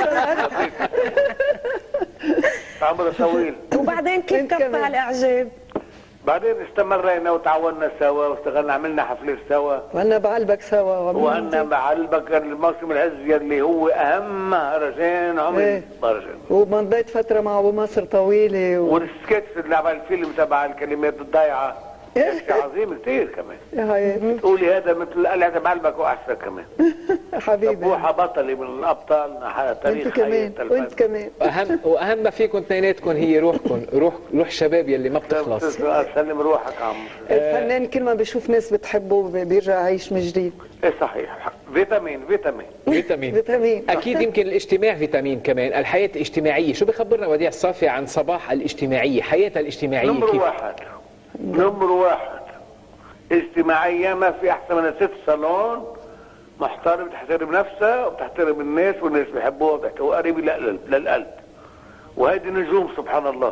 عمره طويل. وبعدين كيف كفى هالاعجاب؟ بعدين استمرينا وتعاوننا سوا واشتغلنا، عملنا حفله سوا، وانا بعلبك سوا وانا بعلبك الموسم العز اللي هو اهم مهرجان عمل ايه. مهرجان. ومضيت فتره مع ابو مصر طويله و... والسكتش اللي على الفيلم تبع الكلمات الضايعه سكتش عظيم كثير كمان. يا حياتي تقولي هذا مثل قلعه بعلبك واحسن كمان. حبيبي سبوحه بطلي من الابطال تاريخ انت كمان وانت كمان. واهم واهم ما فيكم اثنيناتكم هي روحكم، روح روح شباب يلي ما بتخلص. سلم روحك عم. الفنان كل ما بيشوف ناس بتحبه بيرجع يعيش من جديد. ايه صحيح، فيتامين فيتامين فيتامين فيتامين اكيد. يمكن الاجتماع فيتامين كمان، الحياه الاجتماعيه. شو بخبرنا وديع الصافي عن صباح الاجتماعيه، حياتها الاجتماعيه نمر كيف؟ واحد نمر واحد اجتماعية، ما في احسن من ست صالون محترم، بتحترم نفسها وبتحترم الناس والناس بيحبوها وقريبة للقلب للقلب، وهيدي نجوم سبحان الله.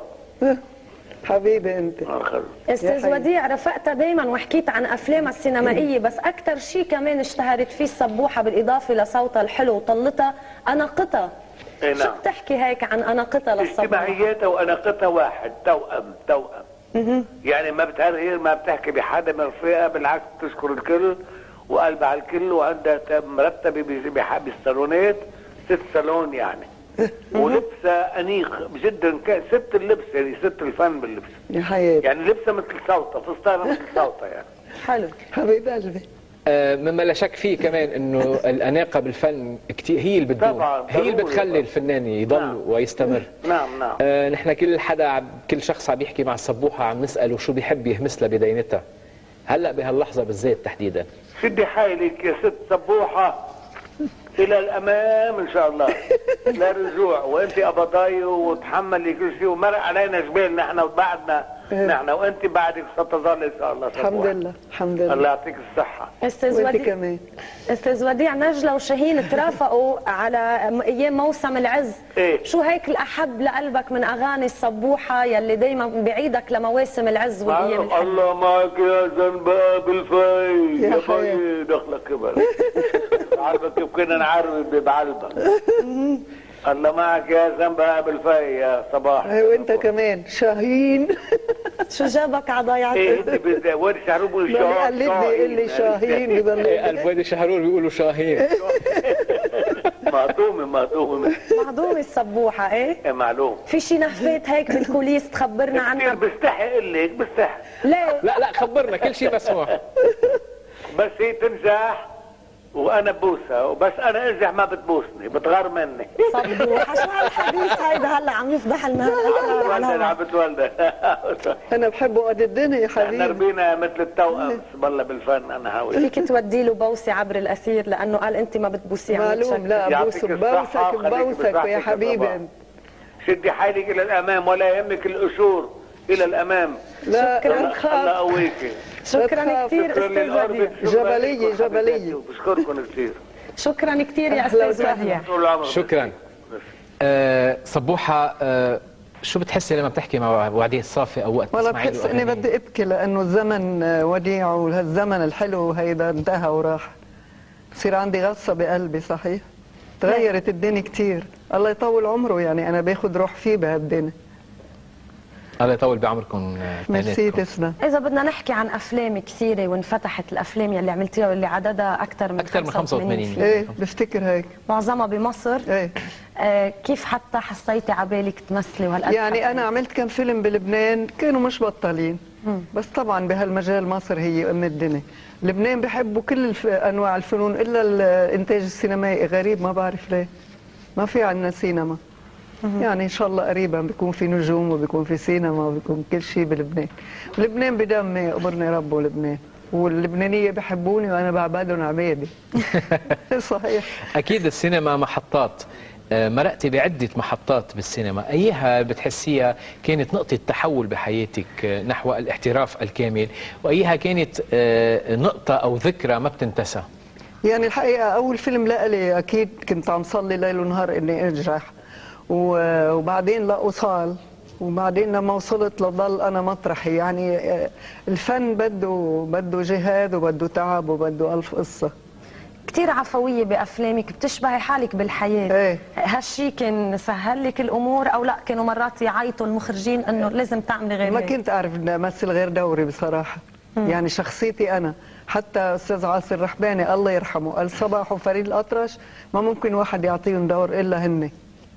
حبيبي انت. استاذ وديع، رفقتها دايما وحكيت عن افلامها السينمائيه، بس اكثر شيء كمان اشتهرت فيه السبوحه بالاضافه لصوتها الحلو وطلتها اناقتها. اي نعم. شو بتحكي هيك عن اناقتها للسبوحه؟ اجتماعياتها واناقتها واحد، توأم توأم. يعني ما بتهرهر، ما بتحكي بحدا من رفيقها، بالعكس بتشكر الكل وقلبها على الكل، وعندها مرتبه بالصالونات ست صالون يعني. ولبسها انيق جدا، ست اللبس يعني ست الفن باللبس يا حياتي. يعني لبسها مثل صوتها، فستانها مثل صوتها يعني. حلو حبيب قلبي. آه مما لا شك فيه كمان انه الاناقه بالفن كتير هي اللي بتدوم، هي اللي بتخلي الفنان يضل نعم. ويستمر. نعم نعم. آه نحن كل حدا كل شخص عم يحكي مع السبوحه عم نساله شو بيحب يهمس لها بدينتها هلا بهاللحظه بالذات تحديدا. شدي حالك يا ست سبوحه الى الامام ان شاء الله، لا رجوع، وانت قبضاي وتحملي كل شيء، ومرق علينا جبال نحن وبعدنا نحن، وانت بعدك ستظل ان شاء الله. الحمد لله الحمد لله. الله يعطيك الصحه. استاذ وديع كمان. استاذ وديع، نجلة وشاهين ترافقوا على ايام موسم العز. إيه؟ شو هيك الاحب لقلبك من اغاني السبوحه يلي ديما بعيدك لمواسم العز والايام الحلوه؟ الله معك يا زنبقه بالفي يا بي دخلك كبر. عارفه كيف كنا نعرب بعلبك. الله معك يا زنبقه بالفي يا صباح. اي وانت كمان شاهين. شو جابك على ضيعتي؟ ايه انت بدي وادي شهرور بيقول شاهين. قلبني يقول لي شاهين بضل وادي شهرور بيقولوا شاهين. مهضومه مهضومه مهضومه السبوحه. ايه ايه معلوم. في شي نهفات هيك بالكوليس تخبرنا عنها؟ بستحي اقول لك بستحي. ليه؟ لا لا خبرنا، كل شيء مسموح. بس هي تنجح وانا ببوسها، وبس انا انجح ما بتبوسني، بتغار مني. صبوحه شو هالحديث هيدا هلا عم يفضح لنا؟ ولدها عم بتولدها. انا بحبه قد الدنيا يا حبيبي. احنا ربينا مثل التوأم بالله بالفن. انا هاوي فيك تودي له بوسه عبر الاثير لانه قال انت ما بتبوسي. معلوم. لا بوسك بوسك بوسك يا حبيبي. شدي حالك الى الامام ولا يهمك القشور، الى الامام. لا شكرا. الله قويكي. شكرا كثير استاذ وديع. جبليه جبليه. بشكركم كثير. شكرا كثير يا استاذ وديع. شكرا. آه صبوحه، آه شو بتحسي لما بتحكي مع وديع الصافي او وقت والله تسمعي له؟ بحس اني بدي ابكي لانه الزمن وديع وهالزمن الحلو هيدا انتهى وراح. بصير عندي غصه بقلبي. صحيح تغيرت الدنيا كثير. الله يطول عمره، يعني انا باخذ روح فيه بهالدنيا. الله يطول بعمركم. ميرسي تسلم. إذا بدنا نحكي عن أفلام كثيرة وانفتحت الأفلام يلي عملتيها واللي عددها أكثر من أكثر من خمسة وثمانين. إيه بفتكر هيك. معظمها بمصر. إيه. آه كيف حتى حسيتي عبالك تمثلي وهالقد؟ يعني أنا عملت كم فيلم بلبنان كانوا مش بطالين. مم. بس طبعا بهالمجال مصر هي أم الدنيا. لبنان بحبوا كل الف... أنواع الفنون إلا الإنتاج السينمائي. غريب ما بعرف ليه. ما في عندنا سينما. يعني ان شاء الله قريبا بيكون في نجوم وبيكون في سينما وبيكون كل شيء بلبنان. لبنان بدمي قبرني ربه لبنان، واللبنانيه بحبوني وانا بعبادهم عبادي. صحيح. اكيد السينما محطات. مرقتي بعده محطات بالسينما، ايها بتحسيها كانت نقطه تحول بحياتك نحو الاحتراف الكامل، وايها كانت نقطه او ذكرى ما بتنتسى؟ يعني الحقيقه اول فيلم لإلي اكيد كنت عم صلي ليل ونهار اني انجح، وبعدين لا أصال وبعدين لما وصلت لضل انا مطرحي. يعني الفن بده بده جهاد وبده تعب وبده الف قصه. كتير عفوية بأفلامك، بتشبهي حالك بالحياة. ايه هالشي كان سهل لك الأمور أو لا كانوا مرات يعيطوا المخرجين إنه لازم تعملي غير ما هيك؟ كنت أعرف إني أمثل غير دوري بصراحة. مم. يعني شخصيتي أنا. حتى أستاذ عاصر رحباني الله يرحمه قال صباح وفريد الأطرش ما ممكن واحد يعطيهم دور إلا هن.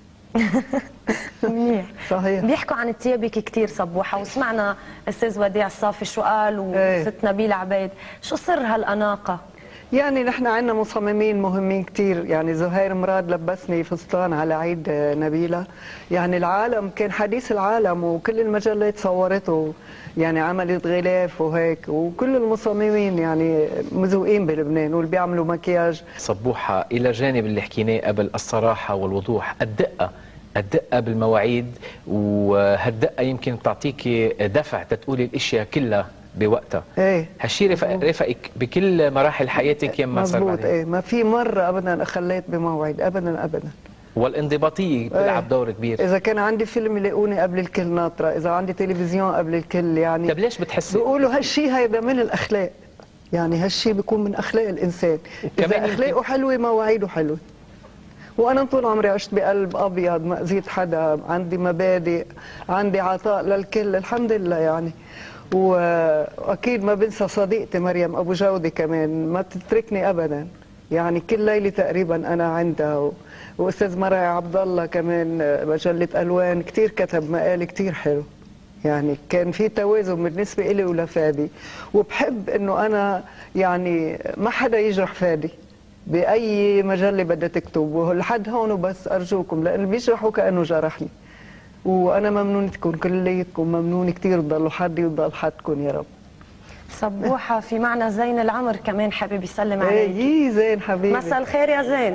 منيح. صحيح. بيحكوا عن ثيابك كثير صبوحة، وسمعنا أستاذ وديع الصافي شو قال وست ايه. نبيل عبيد، شو سر هالأناقة؟ يعني نحن عندنا مصممين مهمين كتير. يعني زهير مراد لبسني فستان على عيد نبيلة. يعني العالم كان حديث العالم وكل المجلات صورته، يعني عملت غلاف وهيك، وكل المصممين يعني مذوقين بلبنان واللي بيعملوا مكياج. صبوحة إلى جانب اللي حكيناه قبل الصراحة والوضوح، الدقة الدقة بالمواعيد، وهالدقة يمكن تعطيكي دفع تتقولي الاشياء كلها بوقتها. ايه هالشي رفق رفقك بكل مراحل حياتك يما صار مظبوط. ايه ما في مرة ابدا اخليت بموعد ابدا ابدا. والانضباطية بتلعب ايه. دور كبير. اذا كان عندي فيلم يلاقوني قبل الكل ناطرة، اذا عندي تلفزيون قبل الكل. يعني طيب ليش بتحسي؟ بيقولوا هالشي هيدا من الاخلاق. يعني هالشي بيكون من اخلاق الانسان. اذا اخلاقه حلوة مواعيده حلوة. وانا طول عمري عشت بقلب ابيض، ما اذيت حدا، عندي مبادئ، عندي عطاء للكل الحمد لله. يعني واكيد ما بنسى صديقتي مريم ابو جودي كمان، ما بتتركني ابدا. يعني كل ليله تقريبا انا عندها و... واستاذ مرعي عبد الله كمان مجله الوان كثير كتب مقال كثير حلو. يعني كان في توازن بالنسبه لي ولفادي، وبحب انه انا يعني ما حدا يجرح فادي باي مجله بدها تكتب، ولحد هون وبس ارجوكم، لانه بيجرحوا كانه جرحني. وانا ممنون تكون كليتكم، ممنون كثير تضلوا حدي وتضل حدكم يا رب. صبوحة في معنا زين العمر كمان حابب يسلم عليك. ايه زين حبيبي. مساء الخير يا زين.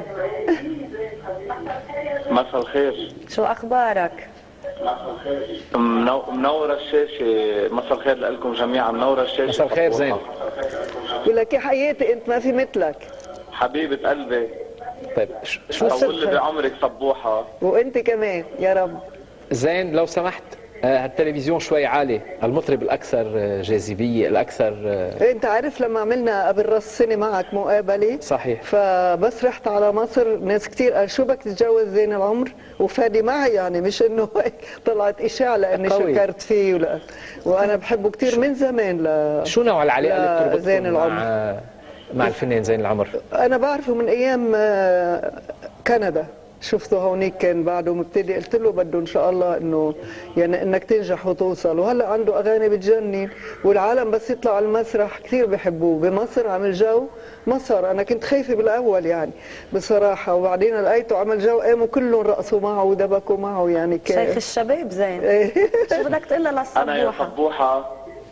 مساء الخير. شو اخبارك؟ منو... منورة الشاشة. مساء الخير لكم جميعا، منورة الشاشة. مساء الخير زين. بقول لك يا حياتي انت ما في مثلك. حبيبة قلبي. طيب شو طول لي بعمرك صبوحة. وانت كمان يا رب. زين لو سمحت التلفزيون شوي عالي، المطرب الاكثر جاذبيه الاكثر. انت عارف لما عملنا قبل راس سنه معك مقابله صحيح، فبس رحت على مصر ناس كثير قال شو بك تتجوز زين العمر وفادي معي، يعني مش انه هيك طلعت اشاعه لاني قوي. شكرت فيه ولا وانا بحبه كثير من زمان. ل شو نوع العلاقه اللي بتربطكم زين العمر مع مع الفنان زين العمر؟ انا بعرفه من ايام كندا، شفته هونيك كان بعده مبتدئ، قلت له بده ان شاء الله انه يعني انك تنجح وتوصل، وهلا عنده اغاني بتجنن والعالم بس يطلع على المسرح كثير بحبوه. بمصر عمل جو مصر، انا كنت خايفه بالاول يعني بصراحه، وبعدين لقيته عمل جو قاموا كلهم رقصوا معه ودبكوا معه. يعني كان شيخ الشباب زين. شو بدك تقول للصبوحه؟ انا يا صبوحه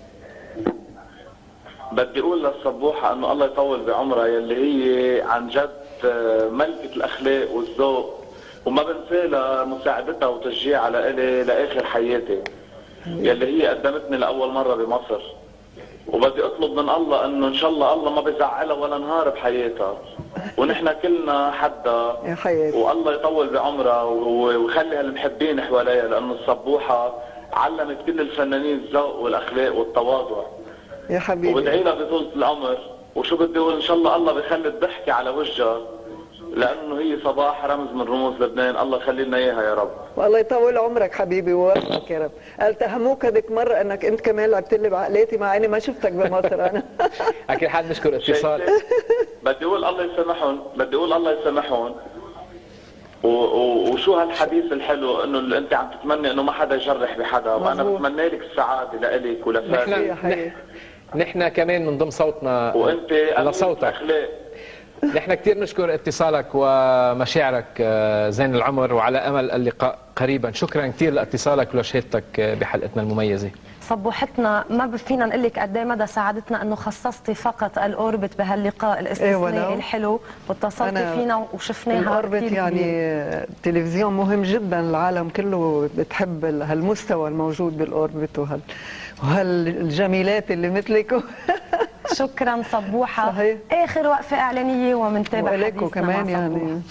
بدي اقول للصبوحه انه الله يطول بعمرها يلي هي عن جد ملكة الاخلاق والذوق، وما بنسى لها مساعدتها وتشجيعها لإلي لاخر حياتي يلي هي قدمتني لاول مره بمصر. وبدي اطلب من الله انه ان شاء الله الله ما بيزعلها ولا نهار بحياتها، ونحن كلنا حدا يا حياتي، والله يطول بعمرها ويخلي هالمحبين حواليها، لانه الصبوحه علمت كل الفنانين الذوق والاخلاق والتواضع يا حبيبي. وبدعي لها بطولة العمر. وشو بدي اقول، ان شاء الله الله بيخلي الضحكه على وجهها، لانه هي صباح رمز من رموز لبنان، الله يخلي لنا اياها يا رب. والله يطول عمرك حبيبي ويوفقك يا رب. قلت هموك هذيك مره انك انت كمان لعبت لي بعقلاتي مع اني ما شفتك بمصر انا. اكيد حد نشكر اتصال. بدي اقول الله يسامحهم، بدي اقول الله يسامحهم. وشو هالحديث الحلو انه اللي انت عم تتمنى انه ما حدا يجرح بحدا، وانا بتمنى لك السعاده لإلك ولفادي. نحن نحن كمان من ضمن صوتنا وانت لصوتك. نحن كثير نشكر اتصالك ومشاعرك زين العمر، وعلى امل اللقاء قريبا. شكرا كثير لاتصالك ولشهادتك بحلقتنا المميزه. صبوحتنا ما فينا نقول لك قد ايه مدى سعادتنا انه خصصتي فقط الأوربت بهاللقاء الاستثنائي إيه الحلو، واتصلتي فينا وشفناها. الأوربت يعني تلفزيون مهم جدا، العالم كله بتحب هالمستوى الموجود بالأوربت وهال وهالجميلات اللي مثلك. شكرا صبوحه. صحيح. اخر وقفه اعلانيه ومنتابع حديثنا كمان مع يعني.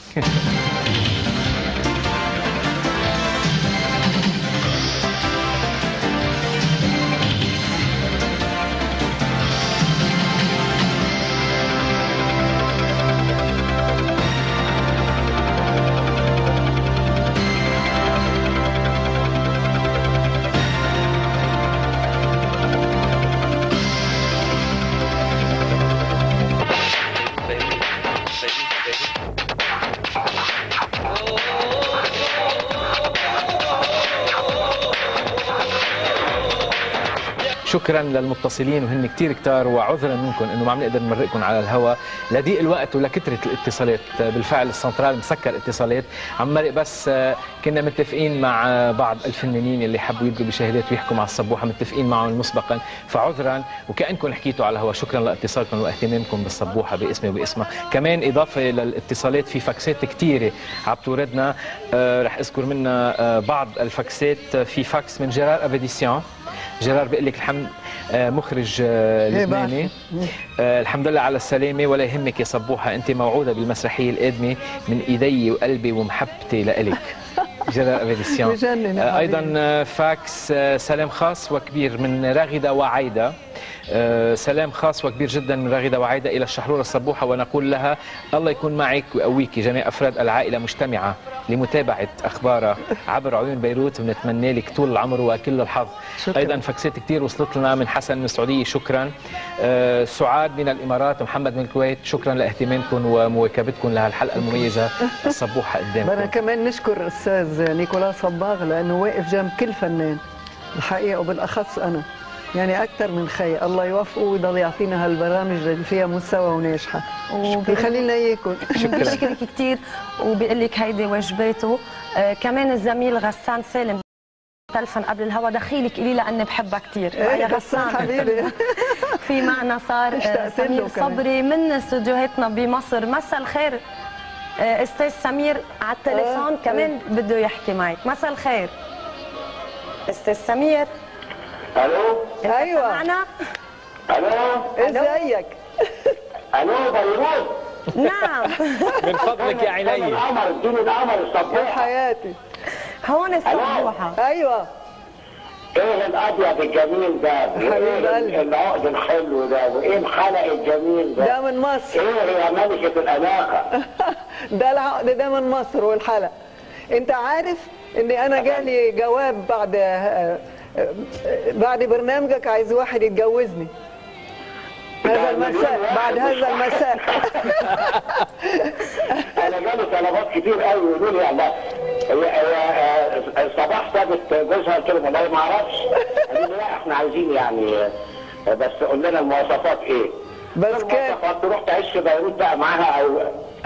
شكرا للمتصلين وهن كتير كتار، وعذرا منكم انه ما عم نقدر نمرقكم على الهواء لضيق الوقت ولكثره الاتصالات. بالفعل السنترال مسكر اتصالات، عم مرق بس كنا متفقين مع بعض الفنانين اللي حبوا يبقوا بشهادات ويحكوا مع الصبوحه، متفقين معهم مسبقا، فعذرا وكانكم حكيتوا على الهواء. شكرا لاتصالكم واهتمامكم بالصبوحه باسمي وباسمها. كمان اضافه للاتصالات في فاكسات كثيره عم توردنا، آه رح اذكر منها آه بعض الفاكسات. في فاكس من جيرار افيديسيون. جيرار بيقول لك الحمد آه مخرج آه لبناني، آه الحمد لله على السلامه، ولا يهمك يا صبوحه انت موعوده بالمسرحيه القادمه من ايدي وقلبي ومحبتي لإلك. جيرار افيديسيون. آه ايضا آه فاكس آه سلام خاص وكبير من راغده وعايده. أه سلام خاص وكبير جدا من راغده وعايده الى الشحروره الصبوحه، ونقول لها الله يكون معك ويقويك. جميع افراد العائله مجتمعه لمتابعه اخبارها عبر عيون بيروت، ونتمنى لك طول العمر وكل الحظ. شكرا. ايضا فاكسات كثير وصلت لنا من حسن من السعوديه، شكرا. أه سعاد من الامارات، محمد من الكويت، شكرا لاهتمامكم ومواكبتكم لهالحلقه المميزه الصبوحه قدامكم. بدنا كمان نشكر الاستاذ نيكولا صباغ لانه واقف جنب كل فنان الحقيقه، وبالاخص انا، يعني أكثر من خي. الله يوفقه ويضل يعطينا هالبرامج اللي فيها مستوى وناجحة، ويخلينا إياكم. بشكرك كثير، وبيقول لك هيدي واجباته. آه كمان الزميل غسان سالم تلفن قبل الهوا، دخيلك إلي لأني بحبها كثير. يا غسان حبيبي. في معنا صار آه سمير صبري من استوديوهاتنا بمصر. مساء الخير آه أستاذ سمير على التليفون، آه. كمان آه. بده يحكي معك. مساء الخير أستاذ سمير. الو ايوه معنا. الو ازيك؟ الو بيروت. نعم. من فضلك يا عيني. القمر، اديني القمر الصبوحه يا حياتي. هون الصبوحه. ايوه. ايه الابيض الجميل ده؟ وايه العقد الحلو ده؟ وايه الحلق الجميل ده؟ ده من مصر. ايه يا ملكه الاناقه؟ ده العقد ده من مصر والحلق. انت عارف اني انا جالي جواب بعد بعد برنامجك عايز واحد يتجوزني هذا المساء، بعد هذا المساء. انا جالي طلبات كتير قوي يقولوا لي الله صباح سابت جوزها، قلت لهم والله ما اعرفش. قالوا لي لا احنا عايزين يعني بس قول لنا المواصفات ايه. بس كان تروح تعيش في بيروت بقى معاها او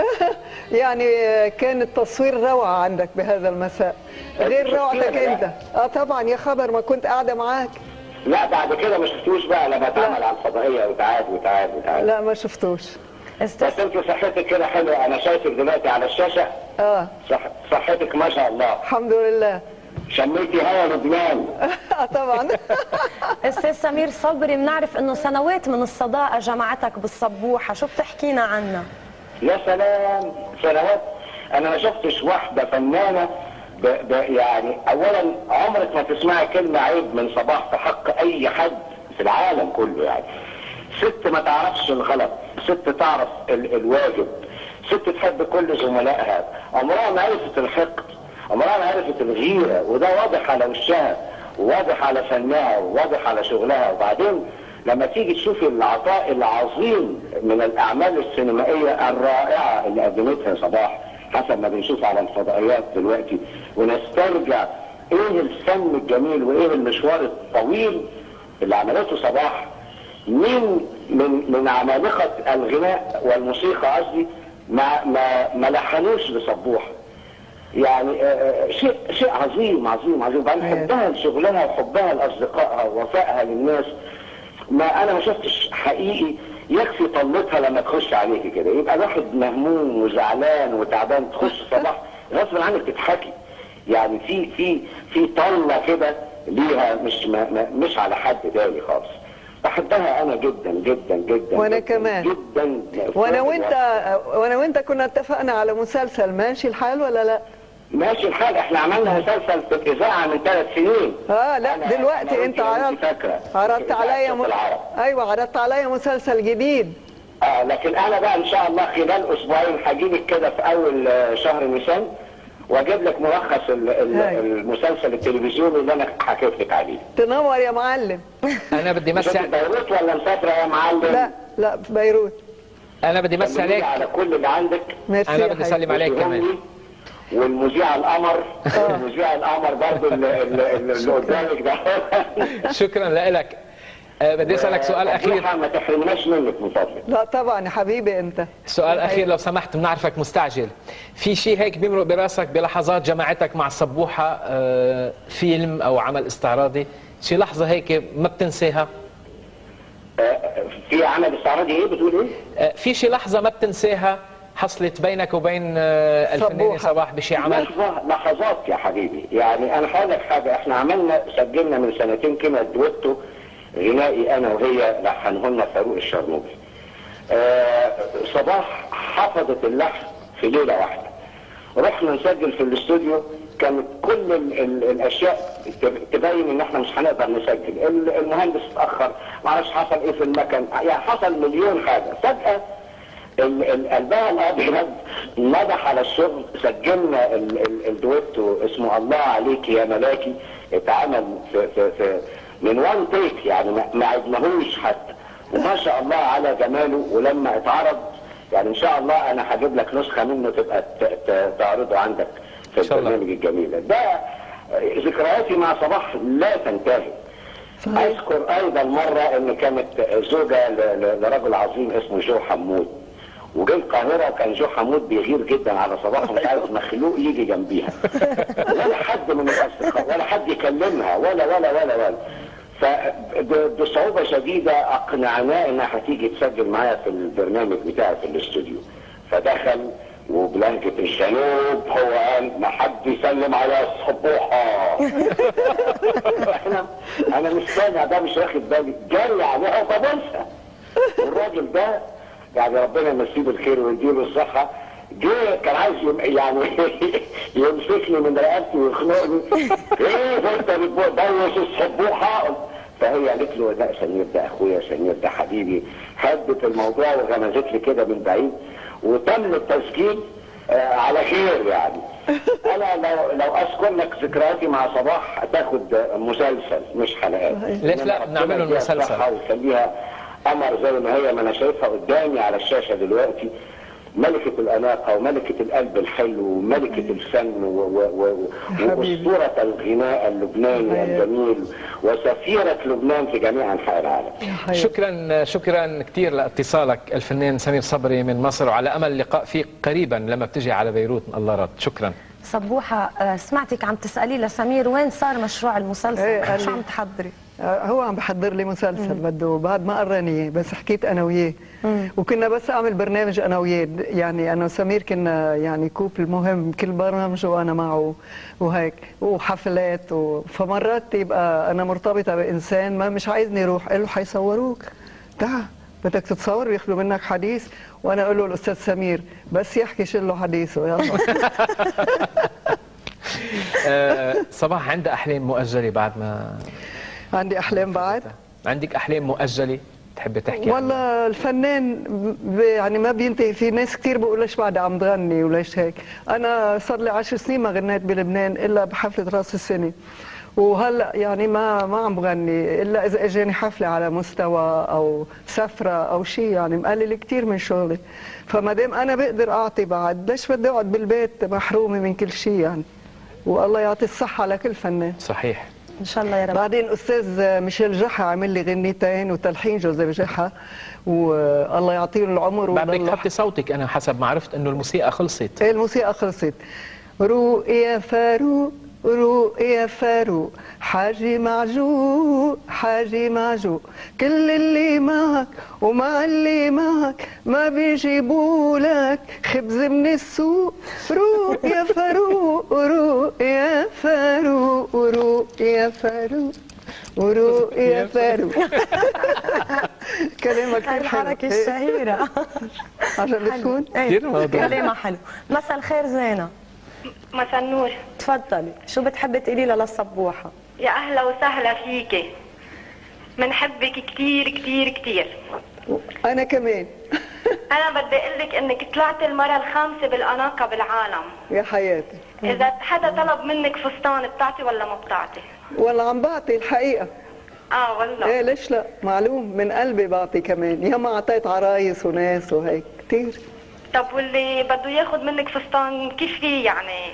يعني كان التصوير روعه عندك بهذا المساء غير روعتك انت. اه طبعا يا خبر، ما كنت قاعده معاك. لا بعد كده ما شفتوش بقى لما اتعمل على الفضائيه وتعاد وتعاد وتعاد. لا ما شفتوش. بس انت صحتك كده حلوه، انا شايفك دلوقتي على الشاشه. اه صح صحتك ما شاء الله. الحمد لله. شميتي هوا لبنان. اه طبعا. استاذ سمير صبري، بنعرف انه سنوات من الصداقه جمعتك بالصبوحه، شو بتحكينا عنها؟ يا سلام، سنوات. انا ما شفتش واحده فنانه ب... ب... يعني اولا عمرك ما تسمعي كلمه عيب من صباح في حق اي حد في العالم كله. يعني ست ما تعرفش الغلط، ست تعرف ال... الواجب، ست تحب كل زملائها، عمرها ما عرفت الحقد، عمرها ما عرفت الغيره، وده واضح على وشها وواضح على فنها وواضح على شغلها. وبعدين لما تيجي تشوفي العطاء العظيم من الاعمال السينمائيه الرائعه اللي قدمتها صباح حسب ما بنشوف على الفضائيات دلوقتي، ونسترجع ايه الفن الجميل وايه المشوار الطويل اللي عملته صباح من من من عمالقه الغناء والموسيقى، قصدي ما ما ما لحنوش لصبوح. يعني شيء شيء عظيم عظيم عظيم. وبعدين حبها لشغلها وحبها لاصدقائها ووفائها للناس، ما انا ما شفتش حقيقي يكفي طلتها لما تخش عليكي كده يبقى الواحد مهموم وزعلان وتعبان، تخش صباح غصب عنك تضحكي. يعني في في في طله كده ليها مش ما مش على حد تاني خالص. بحبها انا جدا جدا جدا. وانا جداً كمان جدا. وانا وانت وانا وانت كنا اتفقنا على مسلسل، ماشي الحال ولا لا؟ ماشي الحال. احنا عملنا مسلسل في الاذاعه من ثلاث سنين. اه لا دلوقتي انت عرضت عرضت عليا م... ايوه عرضت عليا مسلسل جديد. اه لكن انا بقى ان شاء الله خلال اسبوعين هجيلك كده في اول شهر نيسان واجيب لك ملخص المسلسل التلفزيوني اللي انا حكيت لك عليه. تنور يا معلم. انا بدي امسي في بيروت ولا مسافره يا معلم؟ لا لا في بيروت. انا بدي امسي عليك على كل اللي عندك. انا بدي اسلم عليك كمان. والمذيع القمر المذيع القمر برضه اللي, اللي, اللي قدامك ده. شكرا لك. أه بدي اسالك سؤال اخير. ما تحرمناش منك من فضلك. لا طبعا يا حبيبي انت. سؤال اخير لو سمحت، بنعرفك مستعجل. في شيء هيك بيمرق براسك بلحظات جماعتك مع الصبوحه، أه فيلم او عمل استعراضي، شي لحظه هيك ما بتنساها؟ أه في عمل استعراضي ايه بتقول ايه؟ أه في شي لحظه ما بتنساها حصلت بينك وبين أه الفنانه صباح بشي عمل؟ لحظه لحظات يا حبيبي. يعني انا هقول لك حاجه، احنا عملنا سجلنا من سنتين كده دويتو غنائي انا وهي لحنه لنا فاروق الشرنوبي. آه صباح حفظت اللحن في ليله واحده. رحنا نسجل في الاستوديو، كانت كل ال ال الاشياء تبين ان احنا مش هنقدر نسجل، المهندس اتاخر، معرفش حصل ايه في المكان، يعني حصل مليون حاجه. فجاه الباقي الابيض نضح على الشغل، سجلنا ال ال الدويتو اسمه الله عليك يا ملاكي، اتعمل في في, في من وان تيك، يعني ما عدناهوش حتى، وما شاء الله على جماله. ولما اتعرض يعني ان شاء الله انا هجيب لك نسخه منه تبقى تعرضه عندك في البرنامج الجميل ده. ذكرياتي مع صباح لا تنتهي. اذكر ايضا مره ان كانت زوجه لرجل عظيم اسمه جو حمود، وجه القاهره، وكان جو حمود بيغير جدا على صباح ومش عارف مخلوق يجي جنبيها، ولا حد من الاصدقاء ولا حد يكلمها ولا ولا ولا ولا فبصعوبه شديده اقنعناه انها هتيجي تسجل معايا في البرنامج بتاعي في الاستوديو. فدخل وبلانكة الجنوب هو قال ما حد يسلم على الصبوحه. احنا انا مش سامع ده، مش واخد بالي، جري عليها وببوسها. والراجل ده يعني ربنا يمسيه بالخير ويديله الصحه، جه كان عايز يعني يمسكني من رقبتي ويخنقني. ايه انت بتبوس الصبوحه؟ فهي قالت له لا سمير ده اخويا، سمير ده حبيبي. هدت الموضوع وغمزت لي كده من بعيد، وتم التسجيل آه على خير. يعني انا لو لو اذكر لك ذكرياتي مع صباح تاخد مسلسل مش حلقات. ليش لا نعمله المسلسل وخليها قمر زي ما هي، ما انا شايفها قدامي على الشاشه دلوقتي، ملكة الأناقة وملكة القلب الحلو وملكة الفن وأسطورة الغناء اللبناني الجميل وسفيرة لبنان في جميع أنحاء العالم. شكرا شكرا كثير لاتصالك الفنان سمير صبري من مصر، وعلى أمل اللقاء فيك قريبا لما بتجي على بيروت الله رد. شكرا. صبوحة سمعتك عم تسألي لسمير وين صار مشروع المسلسل؟ شو عم تحضري؟ هو عم بحضر لي مسلسل بده بعد ما قراني، بس حكيت انا وياه وكنا بس اعمل برنامج انا وياه، يعني انا وسمير كنا يعني كوبل مهم، كل برنامج وانا معه وهيك وحفلات و... فمرات يبقى انا مرتبطه بانسان ما مش عايزني اروح، قال له حيصوروك تعال بدك تتصور وياخذوا منك حديث، وانا اقول له الاستاذ سمير بس يحكي شله حديثه يلا. أه صباح عندها احلام مؤجله بعد ما عندي احلام بعد؟ عندك احلام مؤجله تحبي تحكي والله عنها؟ الفنان يعني ما بينتهي، في ناس كثير بقول ليش بعد عم تغني وليش هيك. انا صار لي عشر سنين ما غنيت بلبنان الا بحفله راس السنه، وهلا يعني ما ما عم بغني الا اذا اجاني حفله على مستوى او سفره او شيء، يعني مقلل كثير من شغلي. فما دام انا بقدر اعطي بعد ليش بدي اقعد بالبيت محرومه من كل شيء يعني. والله يعطي الصحه لكل فنان. صحيح ان شاء الله يا رب. بعدين استاذ ميشيل جحا عمل لي غنيتين وتلحين جوزيف جحا، والله يعطيه العمر. بعدك حطي صوتك، انا حسب ما عرفت انه الموسيقى خلصت. ايه الموسيقى خلصت. روق يا فاروق روق يا فاروق حاجي معجوق حاجي معجوق، كل اللي معك ومع اللي معك ما بيجيبوا لك خبز من السوق. روق يا فاروق روق يا فاروق روق يا فاروق وروق يا فاروق. كلمة كثير حلوة، الحركة الشهيرة عشان بتكون كلمة حلو. مساء الخير زينة. مساء النور. تفضلي، شو بتحبي تقولي لها للصبوحة؟ يا أهلا وسهلا فيكي، بنحبك كثير كثير كثير. أنا كمان. أنا بدي أقول لك إنك طلعت المرة الخامسة بالأناقة بالعالم. يا حياتي. إذا حدا طلب منك فستان بتعطي ولا ما بتعطي؟ والله عم بعطي الحقيقة. اه والله. ايه ليش لا؟ معلوم من قلبي بعطي كمان، يا ما اعطيت عرايس وناس وهيك كثير. طب واللي بده ياخذ منك فستان كيف فيه يعني؟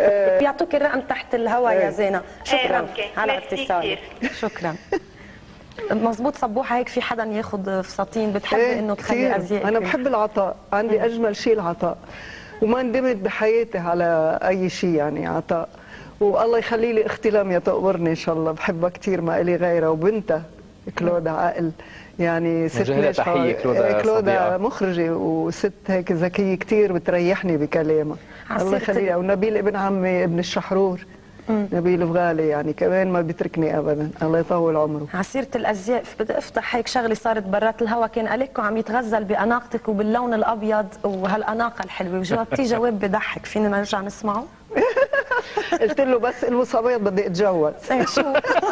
بيعطوك الرقم تحت الهواء يا زينة. شكرا ايه على اتصالك. شكرا. مزبوط صبوحه، هيك في حدا ياخذ فساتين بتحبي إيه انه تخلي ازيائك؟ انا بحب العطاء، عندي مم. اجمل شيء العطاء، وما ندمت بحياتي على اي شيء يعني عطاء. والله يخلي لي اختي لميا تقبرني ان شاء الله، بحبها كثير ما الي غيرها، وبنتها كلودا عقل يعني ست ناجحه. كلودا, كلودا مخرجه وست هيك ذكيه كثير بتريحني بكلامها، الله يخليها. ونبيل ابن عمي ابن الشحرور، مم. نبيل فغالي يعني كمان ما بيتركني ابدا، الله يطول عمره. على سيره الازياء بدي افتح هيك شغله صارت برات الهوا، كان اليكو عم يتغزل باناقتك وباللون الابيض وهالاناقه الحلوه، وجاوبتي جواب بضحك، فينا نرجع نسمعه؟ قلت له بس البس ابيض بدي اتجوز. شو؟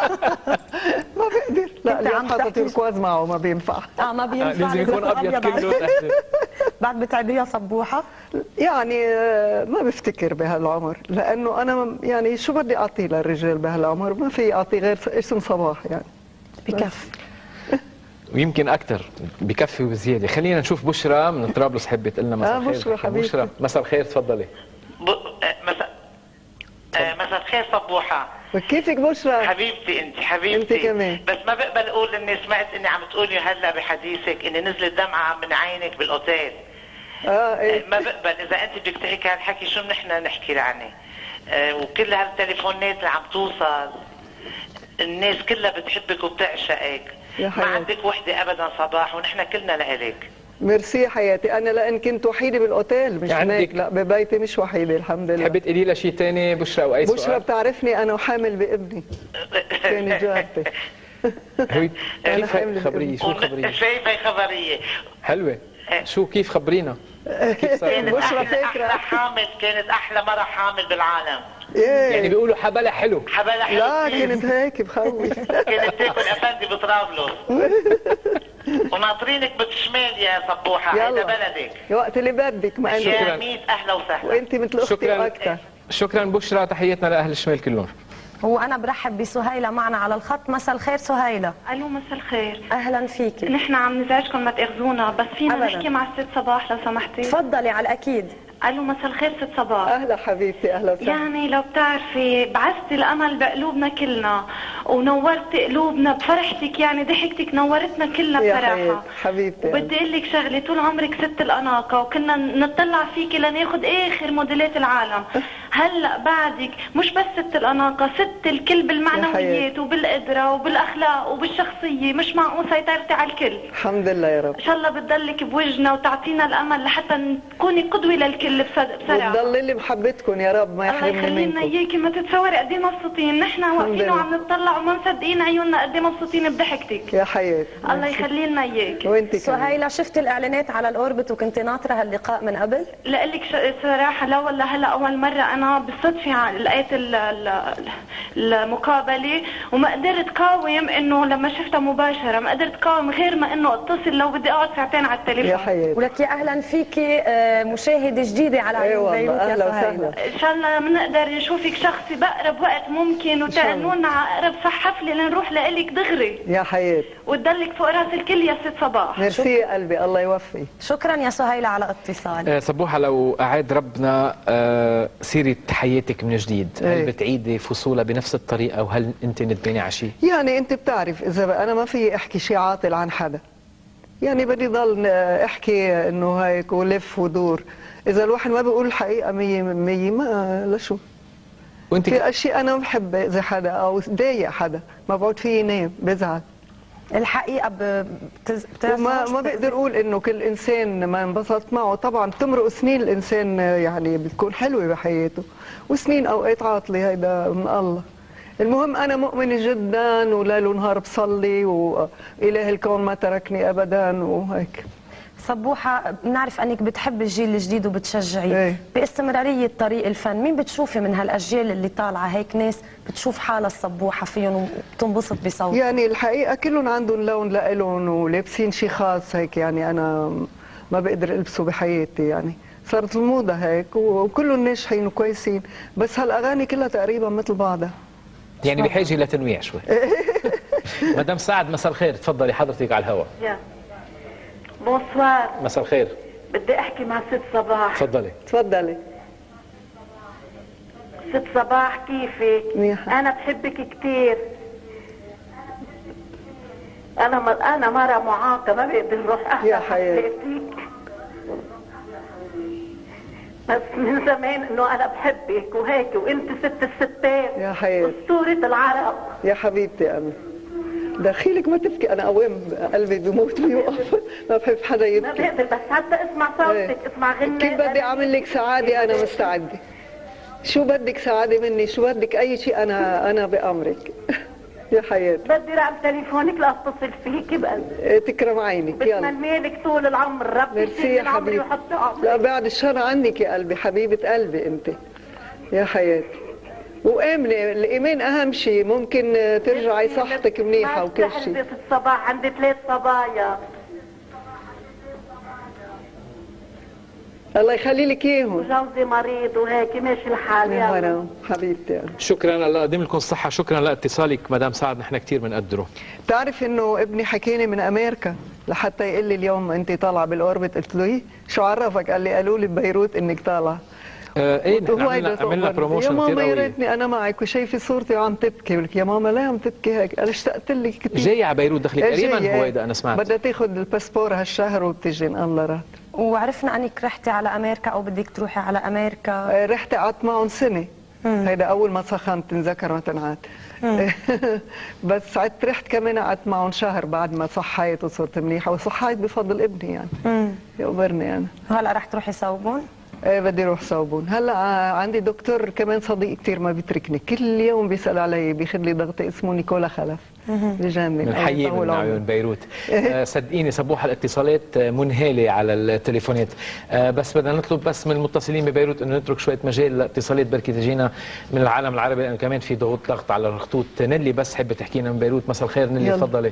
ما بقدر، لا اليوم حاطط تركواز معه ما بينفع. اه ما بينفع، لازم يكون ابيض كله. بعد بتعبيها صبوحه؟ يعني ما بفتكر بهالعمر، لانه انا يعني شو بدي اعطيه للرجال بهالعمر، ما في اعطيه غير اسم صباح يعني بكفي. ويمكن اكثر بكفي وبزياده. خلينا نشوف بشرى من طرابلس، حبت تقول لنا مساء الخير. اه بشرى حبيبتي. بشرى مساء الخير، تفضلي. ب... مساء مساء الخير صبوحه. كيفك بشرى؟ حبيبتي انت حبيبتي. انت كمان. بس ما بقبل اقول اني سمعت اني عم تقولي هلا بحديثك اني نزلت دمعه من عينك بالاوتيل. اه ايه ما بقبل، اذا انت بدك تحكي هالحكي شو نحن نحكي عنه؟ آه وكل هالتليفونات اللي عم توصل، الناس كلها بتحبك وبتعشقك، ما عندك وحده ابدا صباح، ونحن كلنا لإلك. ميرسي حياتي، انا لان كنت وحيده بالاوتيل مش هناك، لا ببيتي مش وحيده الحمد لله. حبيت تقولي لها شيء ثاني بشرى او اي سؤال؟ بشرى بتعرفني انا وحامل بابني. ثاني جارتي. كيف خبريه؟ شو خبريه؟ شايفه خبريه حلوه. شو كيف خبرينا؟ كيف كانت احلى, أحلى حامل، كانت احلى مره حامل بالعالم. إيه؟ يعني بيقولوا حبلها حلو. حبلها حلو. لا كانت هيك بخوف. كانت تاكل افندي بطرابلس. وناطرينك بالشمال يا صبوحه، هيدا بلدك. وقت اللي بدك ما عندك. يا ميت اهلا وسهلا. وانت مثل اختي واكثر. شكرا بشرى، تحياتنا لاهل الشمال كلهم. وانا برحب بسهيله معنا على الخط. مساء الخير سهيله. الو مساء الخير. اهلا فيكي. نحن عم نزعجكم ما تاخذونا، بس فينا نحكي مع الست صباح لو سمحتي؟ تفضلي على الاكيد. الو مساء الخير ست صباح. اهلا حبيبتي، اهلا وسهلا. يعني لو بتعرفي بعثتي الامل بقلوبنا كلنا ونورت قلوبنا بفرحتك، يعني ضحكتك نورتنا كلنا بصراحه يا حبيبتي. وبدي اقول لك شغله، طول عمرك ست الاناقه وكنا نطلع فيكي لناخذ اخر موديلات العالم. هلا بعدك مش بس ست الاناقه، ست الكل بالمعنويات وبالقدره وبالاخلاق وبالشخصيه، مش معقول سيطرتي على الكل. الحمد لله يا رب. ان شاء الله بتضلك بوجهنا وتعطينا الامل لحتى تكوني قدوه للكل بصراحه. وتضلي بمحبتكم يا رب، ما يحرمني منكم. الله يخلينا اياكي، ما تتصوري قد ايه مبسوطين نحن واقفين وعم نطلع وما مصدقين عيوننا قد ايه مبسوطين بضحكتك يا حياتي. الله يخلي لنا اياكي. وانت سهيله شفتي الاعلانات على الاوربت وكنت ناطره هاللقاء من قبل؟ لا لك صراحه لا والله، هلا اول مره انا بالصدفه لقيت المقابله وما قدرت قاوم انه لما شفتها مباشره، ما قدرت قاوم غير ما انه اتصل لو بدي اقعد ساعتين على التليفون. يا حياتي. ولك اهلا فيكي مشاهده جديده على عيون بيروت يا سهيله. ان شاء الله بنقدر نشوفك شخصي باقرب وقت ممكن، وتعنونا على اقرب صح حفله لنروح لك دغري. يا حياتي. وتضلك فوق راس الكل يا ست صباح. ميرسي يا قلبي، الله يوفي. شكرا يا سهيله على اتصال. أه صبوحه، لو اعاد ربنا أه سيره حياتك من جديد، هل ايه؟ بتعيدي فصولها بنفس الطريقه وهل انت ندمانه على شيء؟ يعني انت بتعرف اذا انا ما في احكي شيء عاطل عن حدا، يعني بدي ضل احكي انه هيك ولف ودور. اذا الواحد ما بيقول الحقيقه مية من مية ما لشو. وانت في اشياء انا بحب اذا حدا او ضايق حدا ما بقعد فيه ينام، بزعل. الحقيقه بتز... ما ما بقدر اقول انه كل انسان ما انبسطت معه، طبعا بتمرق سنين الانسان يعني بتكون حلوه بحياته، وسنين اوقات عاطله، هيدا من الله. المهم انا مؤمنه جدا وليل ونهار بصلي، واله الكون ما تركني ابدا وهيك. صبوحه، بنعرف انك بتحب الجيل الجديد وبتشجعي ايه؟ باستمراريه طريق الفن، مين بتشوفي من هالاجيال اللي طالعه هيك ناس بتشوف حالها الصبوحه فيهم وبتنبسط بصوتهم؟ يعني الحقيقه كلهم عندهم لون لإلهم ولابسين شيء خاص هيك، يعني انا ما بقدر البسه بحياتي، يعني صارت الموضه هيك وكلهم ناجحين وكويسين، بس هالاغاني كلها تقريبا مثل بعضها، يعني بحاجه لتنويع شوي. مدام سعد مساء الخير، تفضلي حضرتك على الهواء. بونسوار. مساء الخير. بدي احكي مع ست صباح. تفضلي. تفضلي. ست صباح كيفك؟ منيحة. انا بحبك كثير. انا م... انا مرة معاقة ما بقدر اروح احضر يا حياتي. بس من زمان انه انا بحبك وهيك وانت ست الستات يا حياتي اسطورة العرب يا حبيبتي. انا دخيلك ما تبكي، انا قوام قلبي بيموت بيوقف ما بحب حدا يبكي. ما بقدر بس حتى اسمع صوتك ايه. اسمع غنى. كيف بدي اعمل لك سعادة؟ انا مستعدة. شو بدك سعادة مني؟ شو بدك اي شيء انا انا بأمرك. يا حياتي بدي رقم تليفونك لاتصل فيكي بقى. تكرم عينك. يلا بتمنى لك طول العمر، ربي يشفي عمري ويحط عمري. لا بعد الشر عنك يا قلبي، حبيبة قلبي انت يا حياتي. وآمنة، الإيمان أهم شيء. ممكن ترجعي صحتك منيحة وكل شيء. في الصباح عندي ثلاث صبايا الله يخلي لك اياهم. وجوزي مريض وهيك ماشي الحال. يا مرام حبيبتي. شكرا، الله يقدم لكم الصحة. شكرا لاتصالك مدام سعد، نحن كثير بنقدره. بتعرف انه ابني حكيني من امريكا لحتى يقول لي اليوم انت طالعه بالاوربت. قلت له ايه؟ شو عرفك؟ قال لي قالوا لي ببيروت انك طالعه. آه ايه نحن عملنا, عملنا بروموشن كثير قوي. يا ماما يا ريتني انا معك وشايفه صورتي وعم تبكي. بقول لك يا ماما ليه عم تبكي هيك؟ انا اشتقت لك كثير. جايه على بيروت دخلك قريبا هويدا انا سمعت. بدها تاخذ الباسبور هالشهر وبتجي ان الله راد. وعرفنا انك رحتي على امريكا او بدك تروحي على امريكا. رحت قعدت معهم سنه. هيدا اول ما سخنت تنذكر ما تنعاد. بس ساعت رحت كمان قعدت معهم شهر بعد ما صحيت وصرت منيحه، وصحيت بفضل ابني يعني. يقبرني انا. هلا رح تروحي صوبون؟ ايه بدي اروح صوبون. هلا عندي دكتور كمان صديق كثير ما بيتركني، كل يوم بيسال علي، بياخذ لي ضغطي، اسمه نيكولا خلف. بجنن. من حي من عيون بيروت. آه صدقيني صبوحه الاتصالات منهاله على التليفونات. آه بس بدنا نطلب بس من المتصلين ببيروت انه نترك شويه مجال للاتصالات، بركي تجينا من العالم العربي لانه كمان في ضغط ضغط على الخطوط. نيلي بس حابه تحكينا من بيروت. مساء الخير نيلي، تفضلي.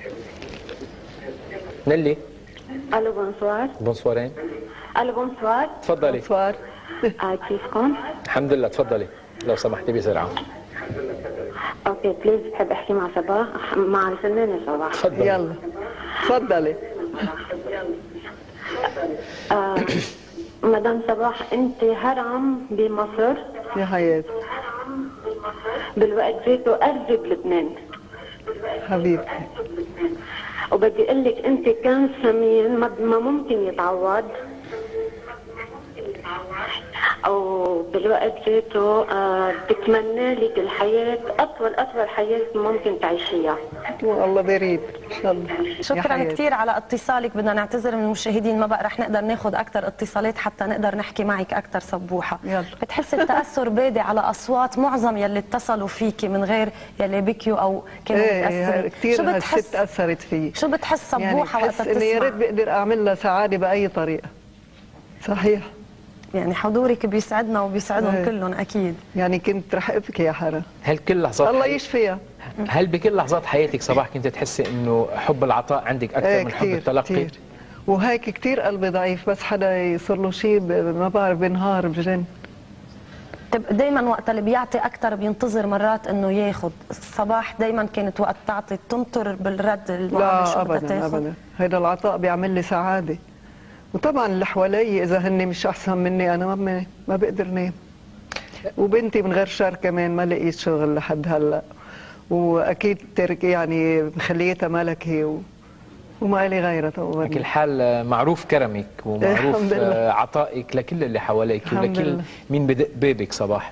نيلي. الو بونسوار. بونسوارين. الو بونسوار. تفضلي. بونسوار. آه كيفكم؟ الحمد لله. تفضلي لو سمحتي بسرعه. اوكي بليز بحب احكي مع صباح، مع الفنانه صباح. تفضلي. يلا تفضلي. آه مدام صباح، انت هرم بمصر يا حياتي بالوقت ذاته ارض بلبنان حبيبتي. وبدي اقول لك انت كان ثمين ما ممكن يتعوض، او بالوقت ذاته آه بتمنى لك الحياه اطول اطول حياه ممكن تعيشيها. الله بيريد ان شاء الله. شكرا كثير على اتصالك. بدنا نعتذر من المشاهدين، ما بقى رح نقدر ناخذ اكثر اتصالات حتى نقدر نحكي معك اكثر. صبوحه يلا. بتحس التاثر بادي على اصوات معظم يلي اتصلوا فيكي من غير يلي بكيوا او كانوا متاثرين. ايه كثير هالست اثرت فيي. شو بتحس صبوحه يعني وقت تسمع؟ يا ريت بقدر اعمل لها سعاده باي طريقه. صحيح. يعني حضورك بيسعدنا وبيسعدهم ايه. كلهم اكيد. يعني كنت رح ابكي يا حرا. هل كل لحظات الله يشفيها. هل بكل لحظات حياتك صباح كنت تحسي انه حب العطاء عندك اكثر ايه من كتير حب التلقي؟ كتير. وهيك كثير قلبي ضعيف، بس حدا يصير له شيء ما بعرف بنهار بجن. طيب دائما وقت اللي بيعطي اكثر بينتظر مرات انه ياخذ. صباح دائما كانت وقت تعطي تنطر بالرد المعامله شو بدها تاخذ؟ لا ابدا ابدا، هذا العطاء بيعمل لي سعاده. وطبعا اللي حوالي اذا هن مش احسن مني انا ما ما بقدر نام. وبنتي من غير شر كمان ما لقيت شغل لحد هلا، واكيد ترك يعني مخليتها ملكي و... وما لي غيرها طبعا. بكل حال معروف كرمك ومعروف عطائك لكل اللي حواليك ولكل مين بدق بابك صباح.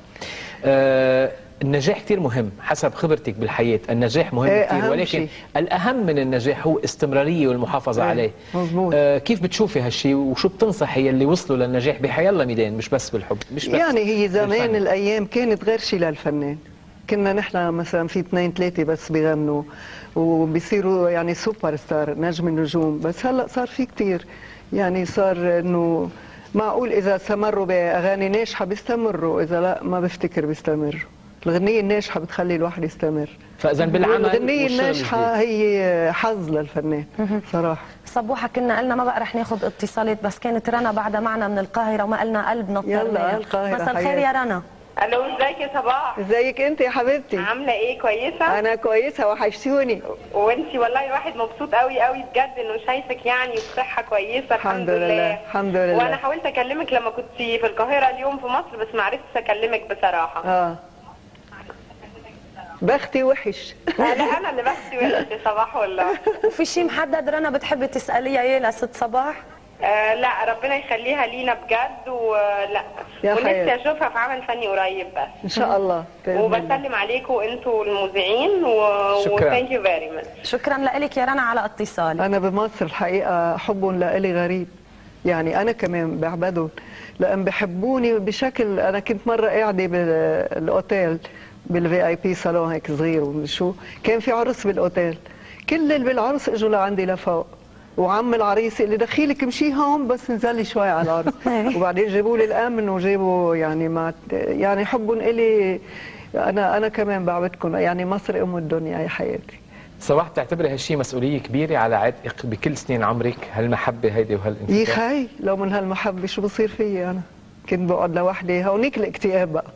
آه النجاح كثير مهم حسب خبرتك بالحياة. النجاح مهم ايه كثير، ولكن شي. الأهم من النجاح هو استمرارية والمحافظة ايه عليه. مزبوط. آه كيف بتشوفي هالشيء وشو بتنصحي اللي وصلوا للنجاح بحيالله ميدان، مش بس بالحب، مش بس يعني هي زمان بالفن. الأيام كانت غير شيء للفنان. كنا نحن مثلا في اثنين ثلاثة بس بيغنوا وبيصيروا يعني سوبر ستار، نجم النجوم. بس هلا صار في كثير، يعني صار انه معقول اذا استمروا باغاني ناجحه بيستمروا، اذا لا ما بفتكر بيستمروا. الغنية الناجحة بتخلي الواحد يستمر. فاذا بالعمل الغنية الناجحة هي حظ للفنان صراحة. صبوحة كنا قلنا ما بقى رح ناخذ اتصالات، بس كانت رنا بعدها معنا من القاهرة وما قلنا قلب نطرناها. يلا القاهرة. مساء الخير يا رنا. الو ازيك يا صباح؟ ازيك انت يا حبيبتي؟ عامله ايه؟ كويسه؟ انا كويسه وحشتوني. وانتي والله الواحد مبسوط قوي قوي بجد انه شايفك يعني بصحه كويسه. الحمد لله. الحمد لله. وانا حاولت اكلمك لما كنت في القاهره اليوم في مصر بس ما عرفتش اكلمك بصراحه. اه بختي وحش. لا انا اللي بختي وحش يا صباح والله. وفي شيء محدد رنا بتحبي تساليها ايه لست صباح؟ آه لا ربنا يخليها لينا بجد ولا ونفسي اشوفها في عمل فني قريب بس ان شاء الله. وبسلم عليكم انتوا المذيعين وثانك يو فيري ماتش. شكرا لك يا رنا على اتصال. انا بمصر الحقيقه حبهم لإلي غريب، يعني انا كمان بعبدهم لان بحبوني بشكل. انا كنت مره قاعده بالاوتيل بالفي اي بي صالون هيك صغير وشو كان في عرس بالاوتيل، كل اللي بالعرس اجوا لعندي لفوق، وعم العريس اللي دخيلك امشي هون بس نزلي شوي على العرس. وبعدين جابوا لي الامن وجابوا يعني ما يعني حبهم الي. انا انا كمان بعبدكم، يعني مصر ام الدنيا يا حياتي. صباح بتعتبري هالشيء مسؤوليه كبيره على عاتقك بكل سنين عمرك، هالمحبه هيدي وهالانفتاح؟ يا خي لو من هالمحبه شو بصير فيي انا؟ كنت بقعد لوحدي، هونيك الاكتئاب بقى.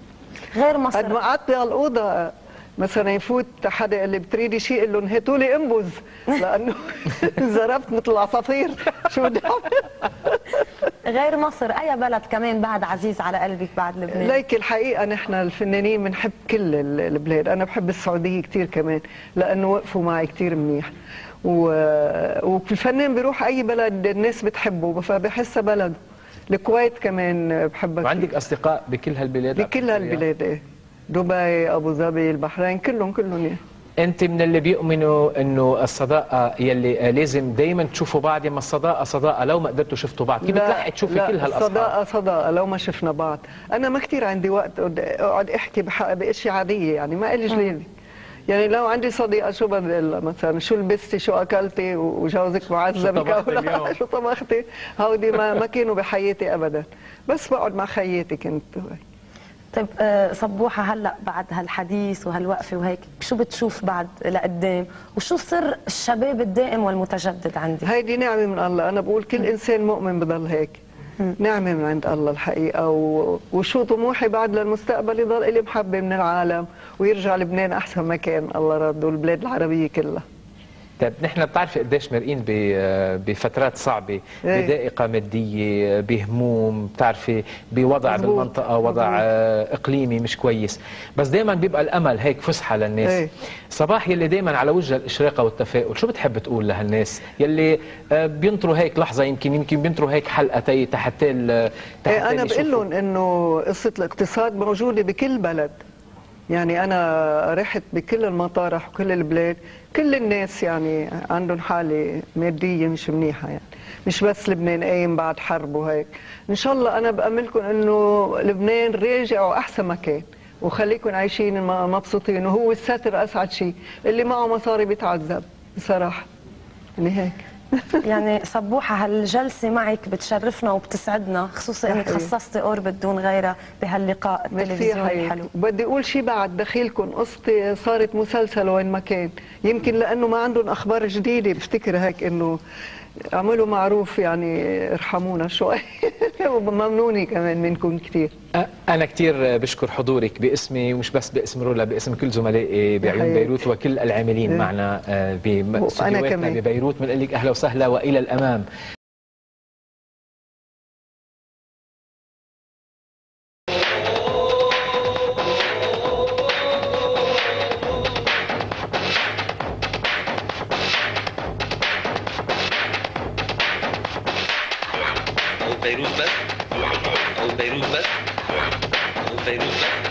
غير مصر قد ما قعدت بهالاوضه مثلا يفوت حدا اللي بتريدي شيء قال لهم هاتوا لي انبذ لانه زربت مثل العصافير. شو بدي اعمل؟ غير مصر اي بلد كمان بعد عزيز على قلبك بعد لبنان؟ ليك الحقيقه نحن الفنانين بنحب كل البلاد، انا بحب السعوديه كثير كمان لانه وقفوا معي كثير منيح، و... والفنان بيروح اي بلد الناس بتحبه فبحسها بلد. الكويت كمان بحبها. وعندك اصدقاء بكل هالبلاد؟ بكل هالبلاد ايه، دبي، ابو ظبي، البحرين، كلهم كلهم يعني. انت من اللي بيؤمنوا انه الصداقه يلي لازم دائما تشوفوا بعض، اما الصداقه صداقه لو ما قدرتوا شفتوا بعض، كيف بتلحقي تشوفي كل هالاصحاب؟ الصداقه صداقه لو ما شفنا بعض. انا ما كثير عندي وقت اقعد احكي باشياء عاديه، يعني ما إلي جليلي. يعني لو عندي صديقه شو بدي مثلا شو لبستي، شو اكلتي، وجوزك معذبك او لا، شو طبختي، هودي ما ما كانوا بحياتي ابدا، بس بقعد مع خياتي كنت. طيب صبوحة هلا بعد هالحديث وهالوقفه وهيك شو بتشوف بعد لقدام، وشو سر الشباب الدائم والمتجدد عندي؟ هيدي نعمه من الله، انا بقول كل انسان مؤمن بضل هيك، نعمه من عند الله الحقيقه. و... وشو طموحي بعد للمستقبل يضل لي محبه من العالم ويرجع لبنان احسن مكان الله رد، والبلاد العربيه كلها. طيب نحن بتعرفي قديش مرقين بفترات صعبه، بضائقه ماديه، بهموم، بتعرفي بوضع مزبوط. بالمنطقه وضع مزبوط. اقليمي مش كويس، بس دائما بيبقى الامل هيك فسحه للناس. ايه. صباح يلي دائما على وجه الاشراقه والتفاؤل، شو بتحب تقول لهالناس يلي بينطروا هيك لحظه، يمكن يمكن بينطروا هيك حلقه تحت ال ايه. انا بقول لهم انه قصه الاقتصاد موجوده بكل بلد، يعني أنا رحت بكل المطارح وكل البلاد، كل الناس يعني عندهم حالة مادية مش منيحة، يعني مش بس لبنان قايم بعد حرب وهيك. إن شاء الله أنا بأملكم إنه لبنان راجع وأحسن مكان، وخليكم عايشين مبسوطين، وهو الستر أسعد شيء، اللي معه مصاري بيتعذب بصراحة. يعني هيك. يعني صبوحة هالجلسة معك بتشرفنا وبتسعدنا، خصوصا انك خصصتي قرب بدون غيرها بهاللقاء التلفزيوني الحلو. بدي اقول شيء بعد دخيلكم، قصتي صارت مسلسل وين ما كان، يمكن لانه ما عندهم اخبار جديده، بفتكر هيك انه اعملوا معروف يعني ارحمونا شوي. وممنوني كمان منكم كثير. انا كثير بشكر حضورك باسمي ومش بس باسم رولا، باسم كل زملائي بعيون بيروت وكل العاملين معنا باستديوهاتنا ببيروت. بنقول لك اهلا وسهلا والى الامام. بيروت بس أو بيروت بس أو بيروت بس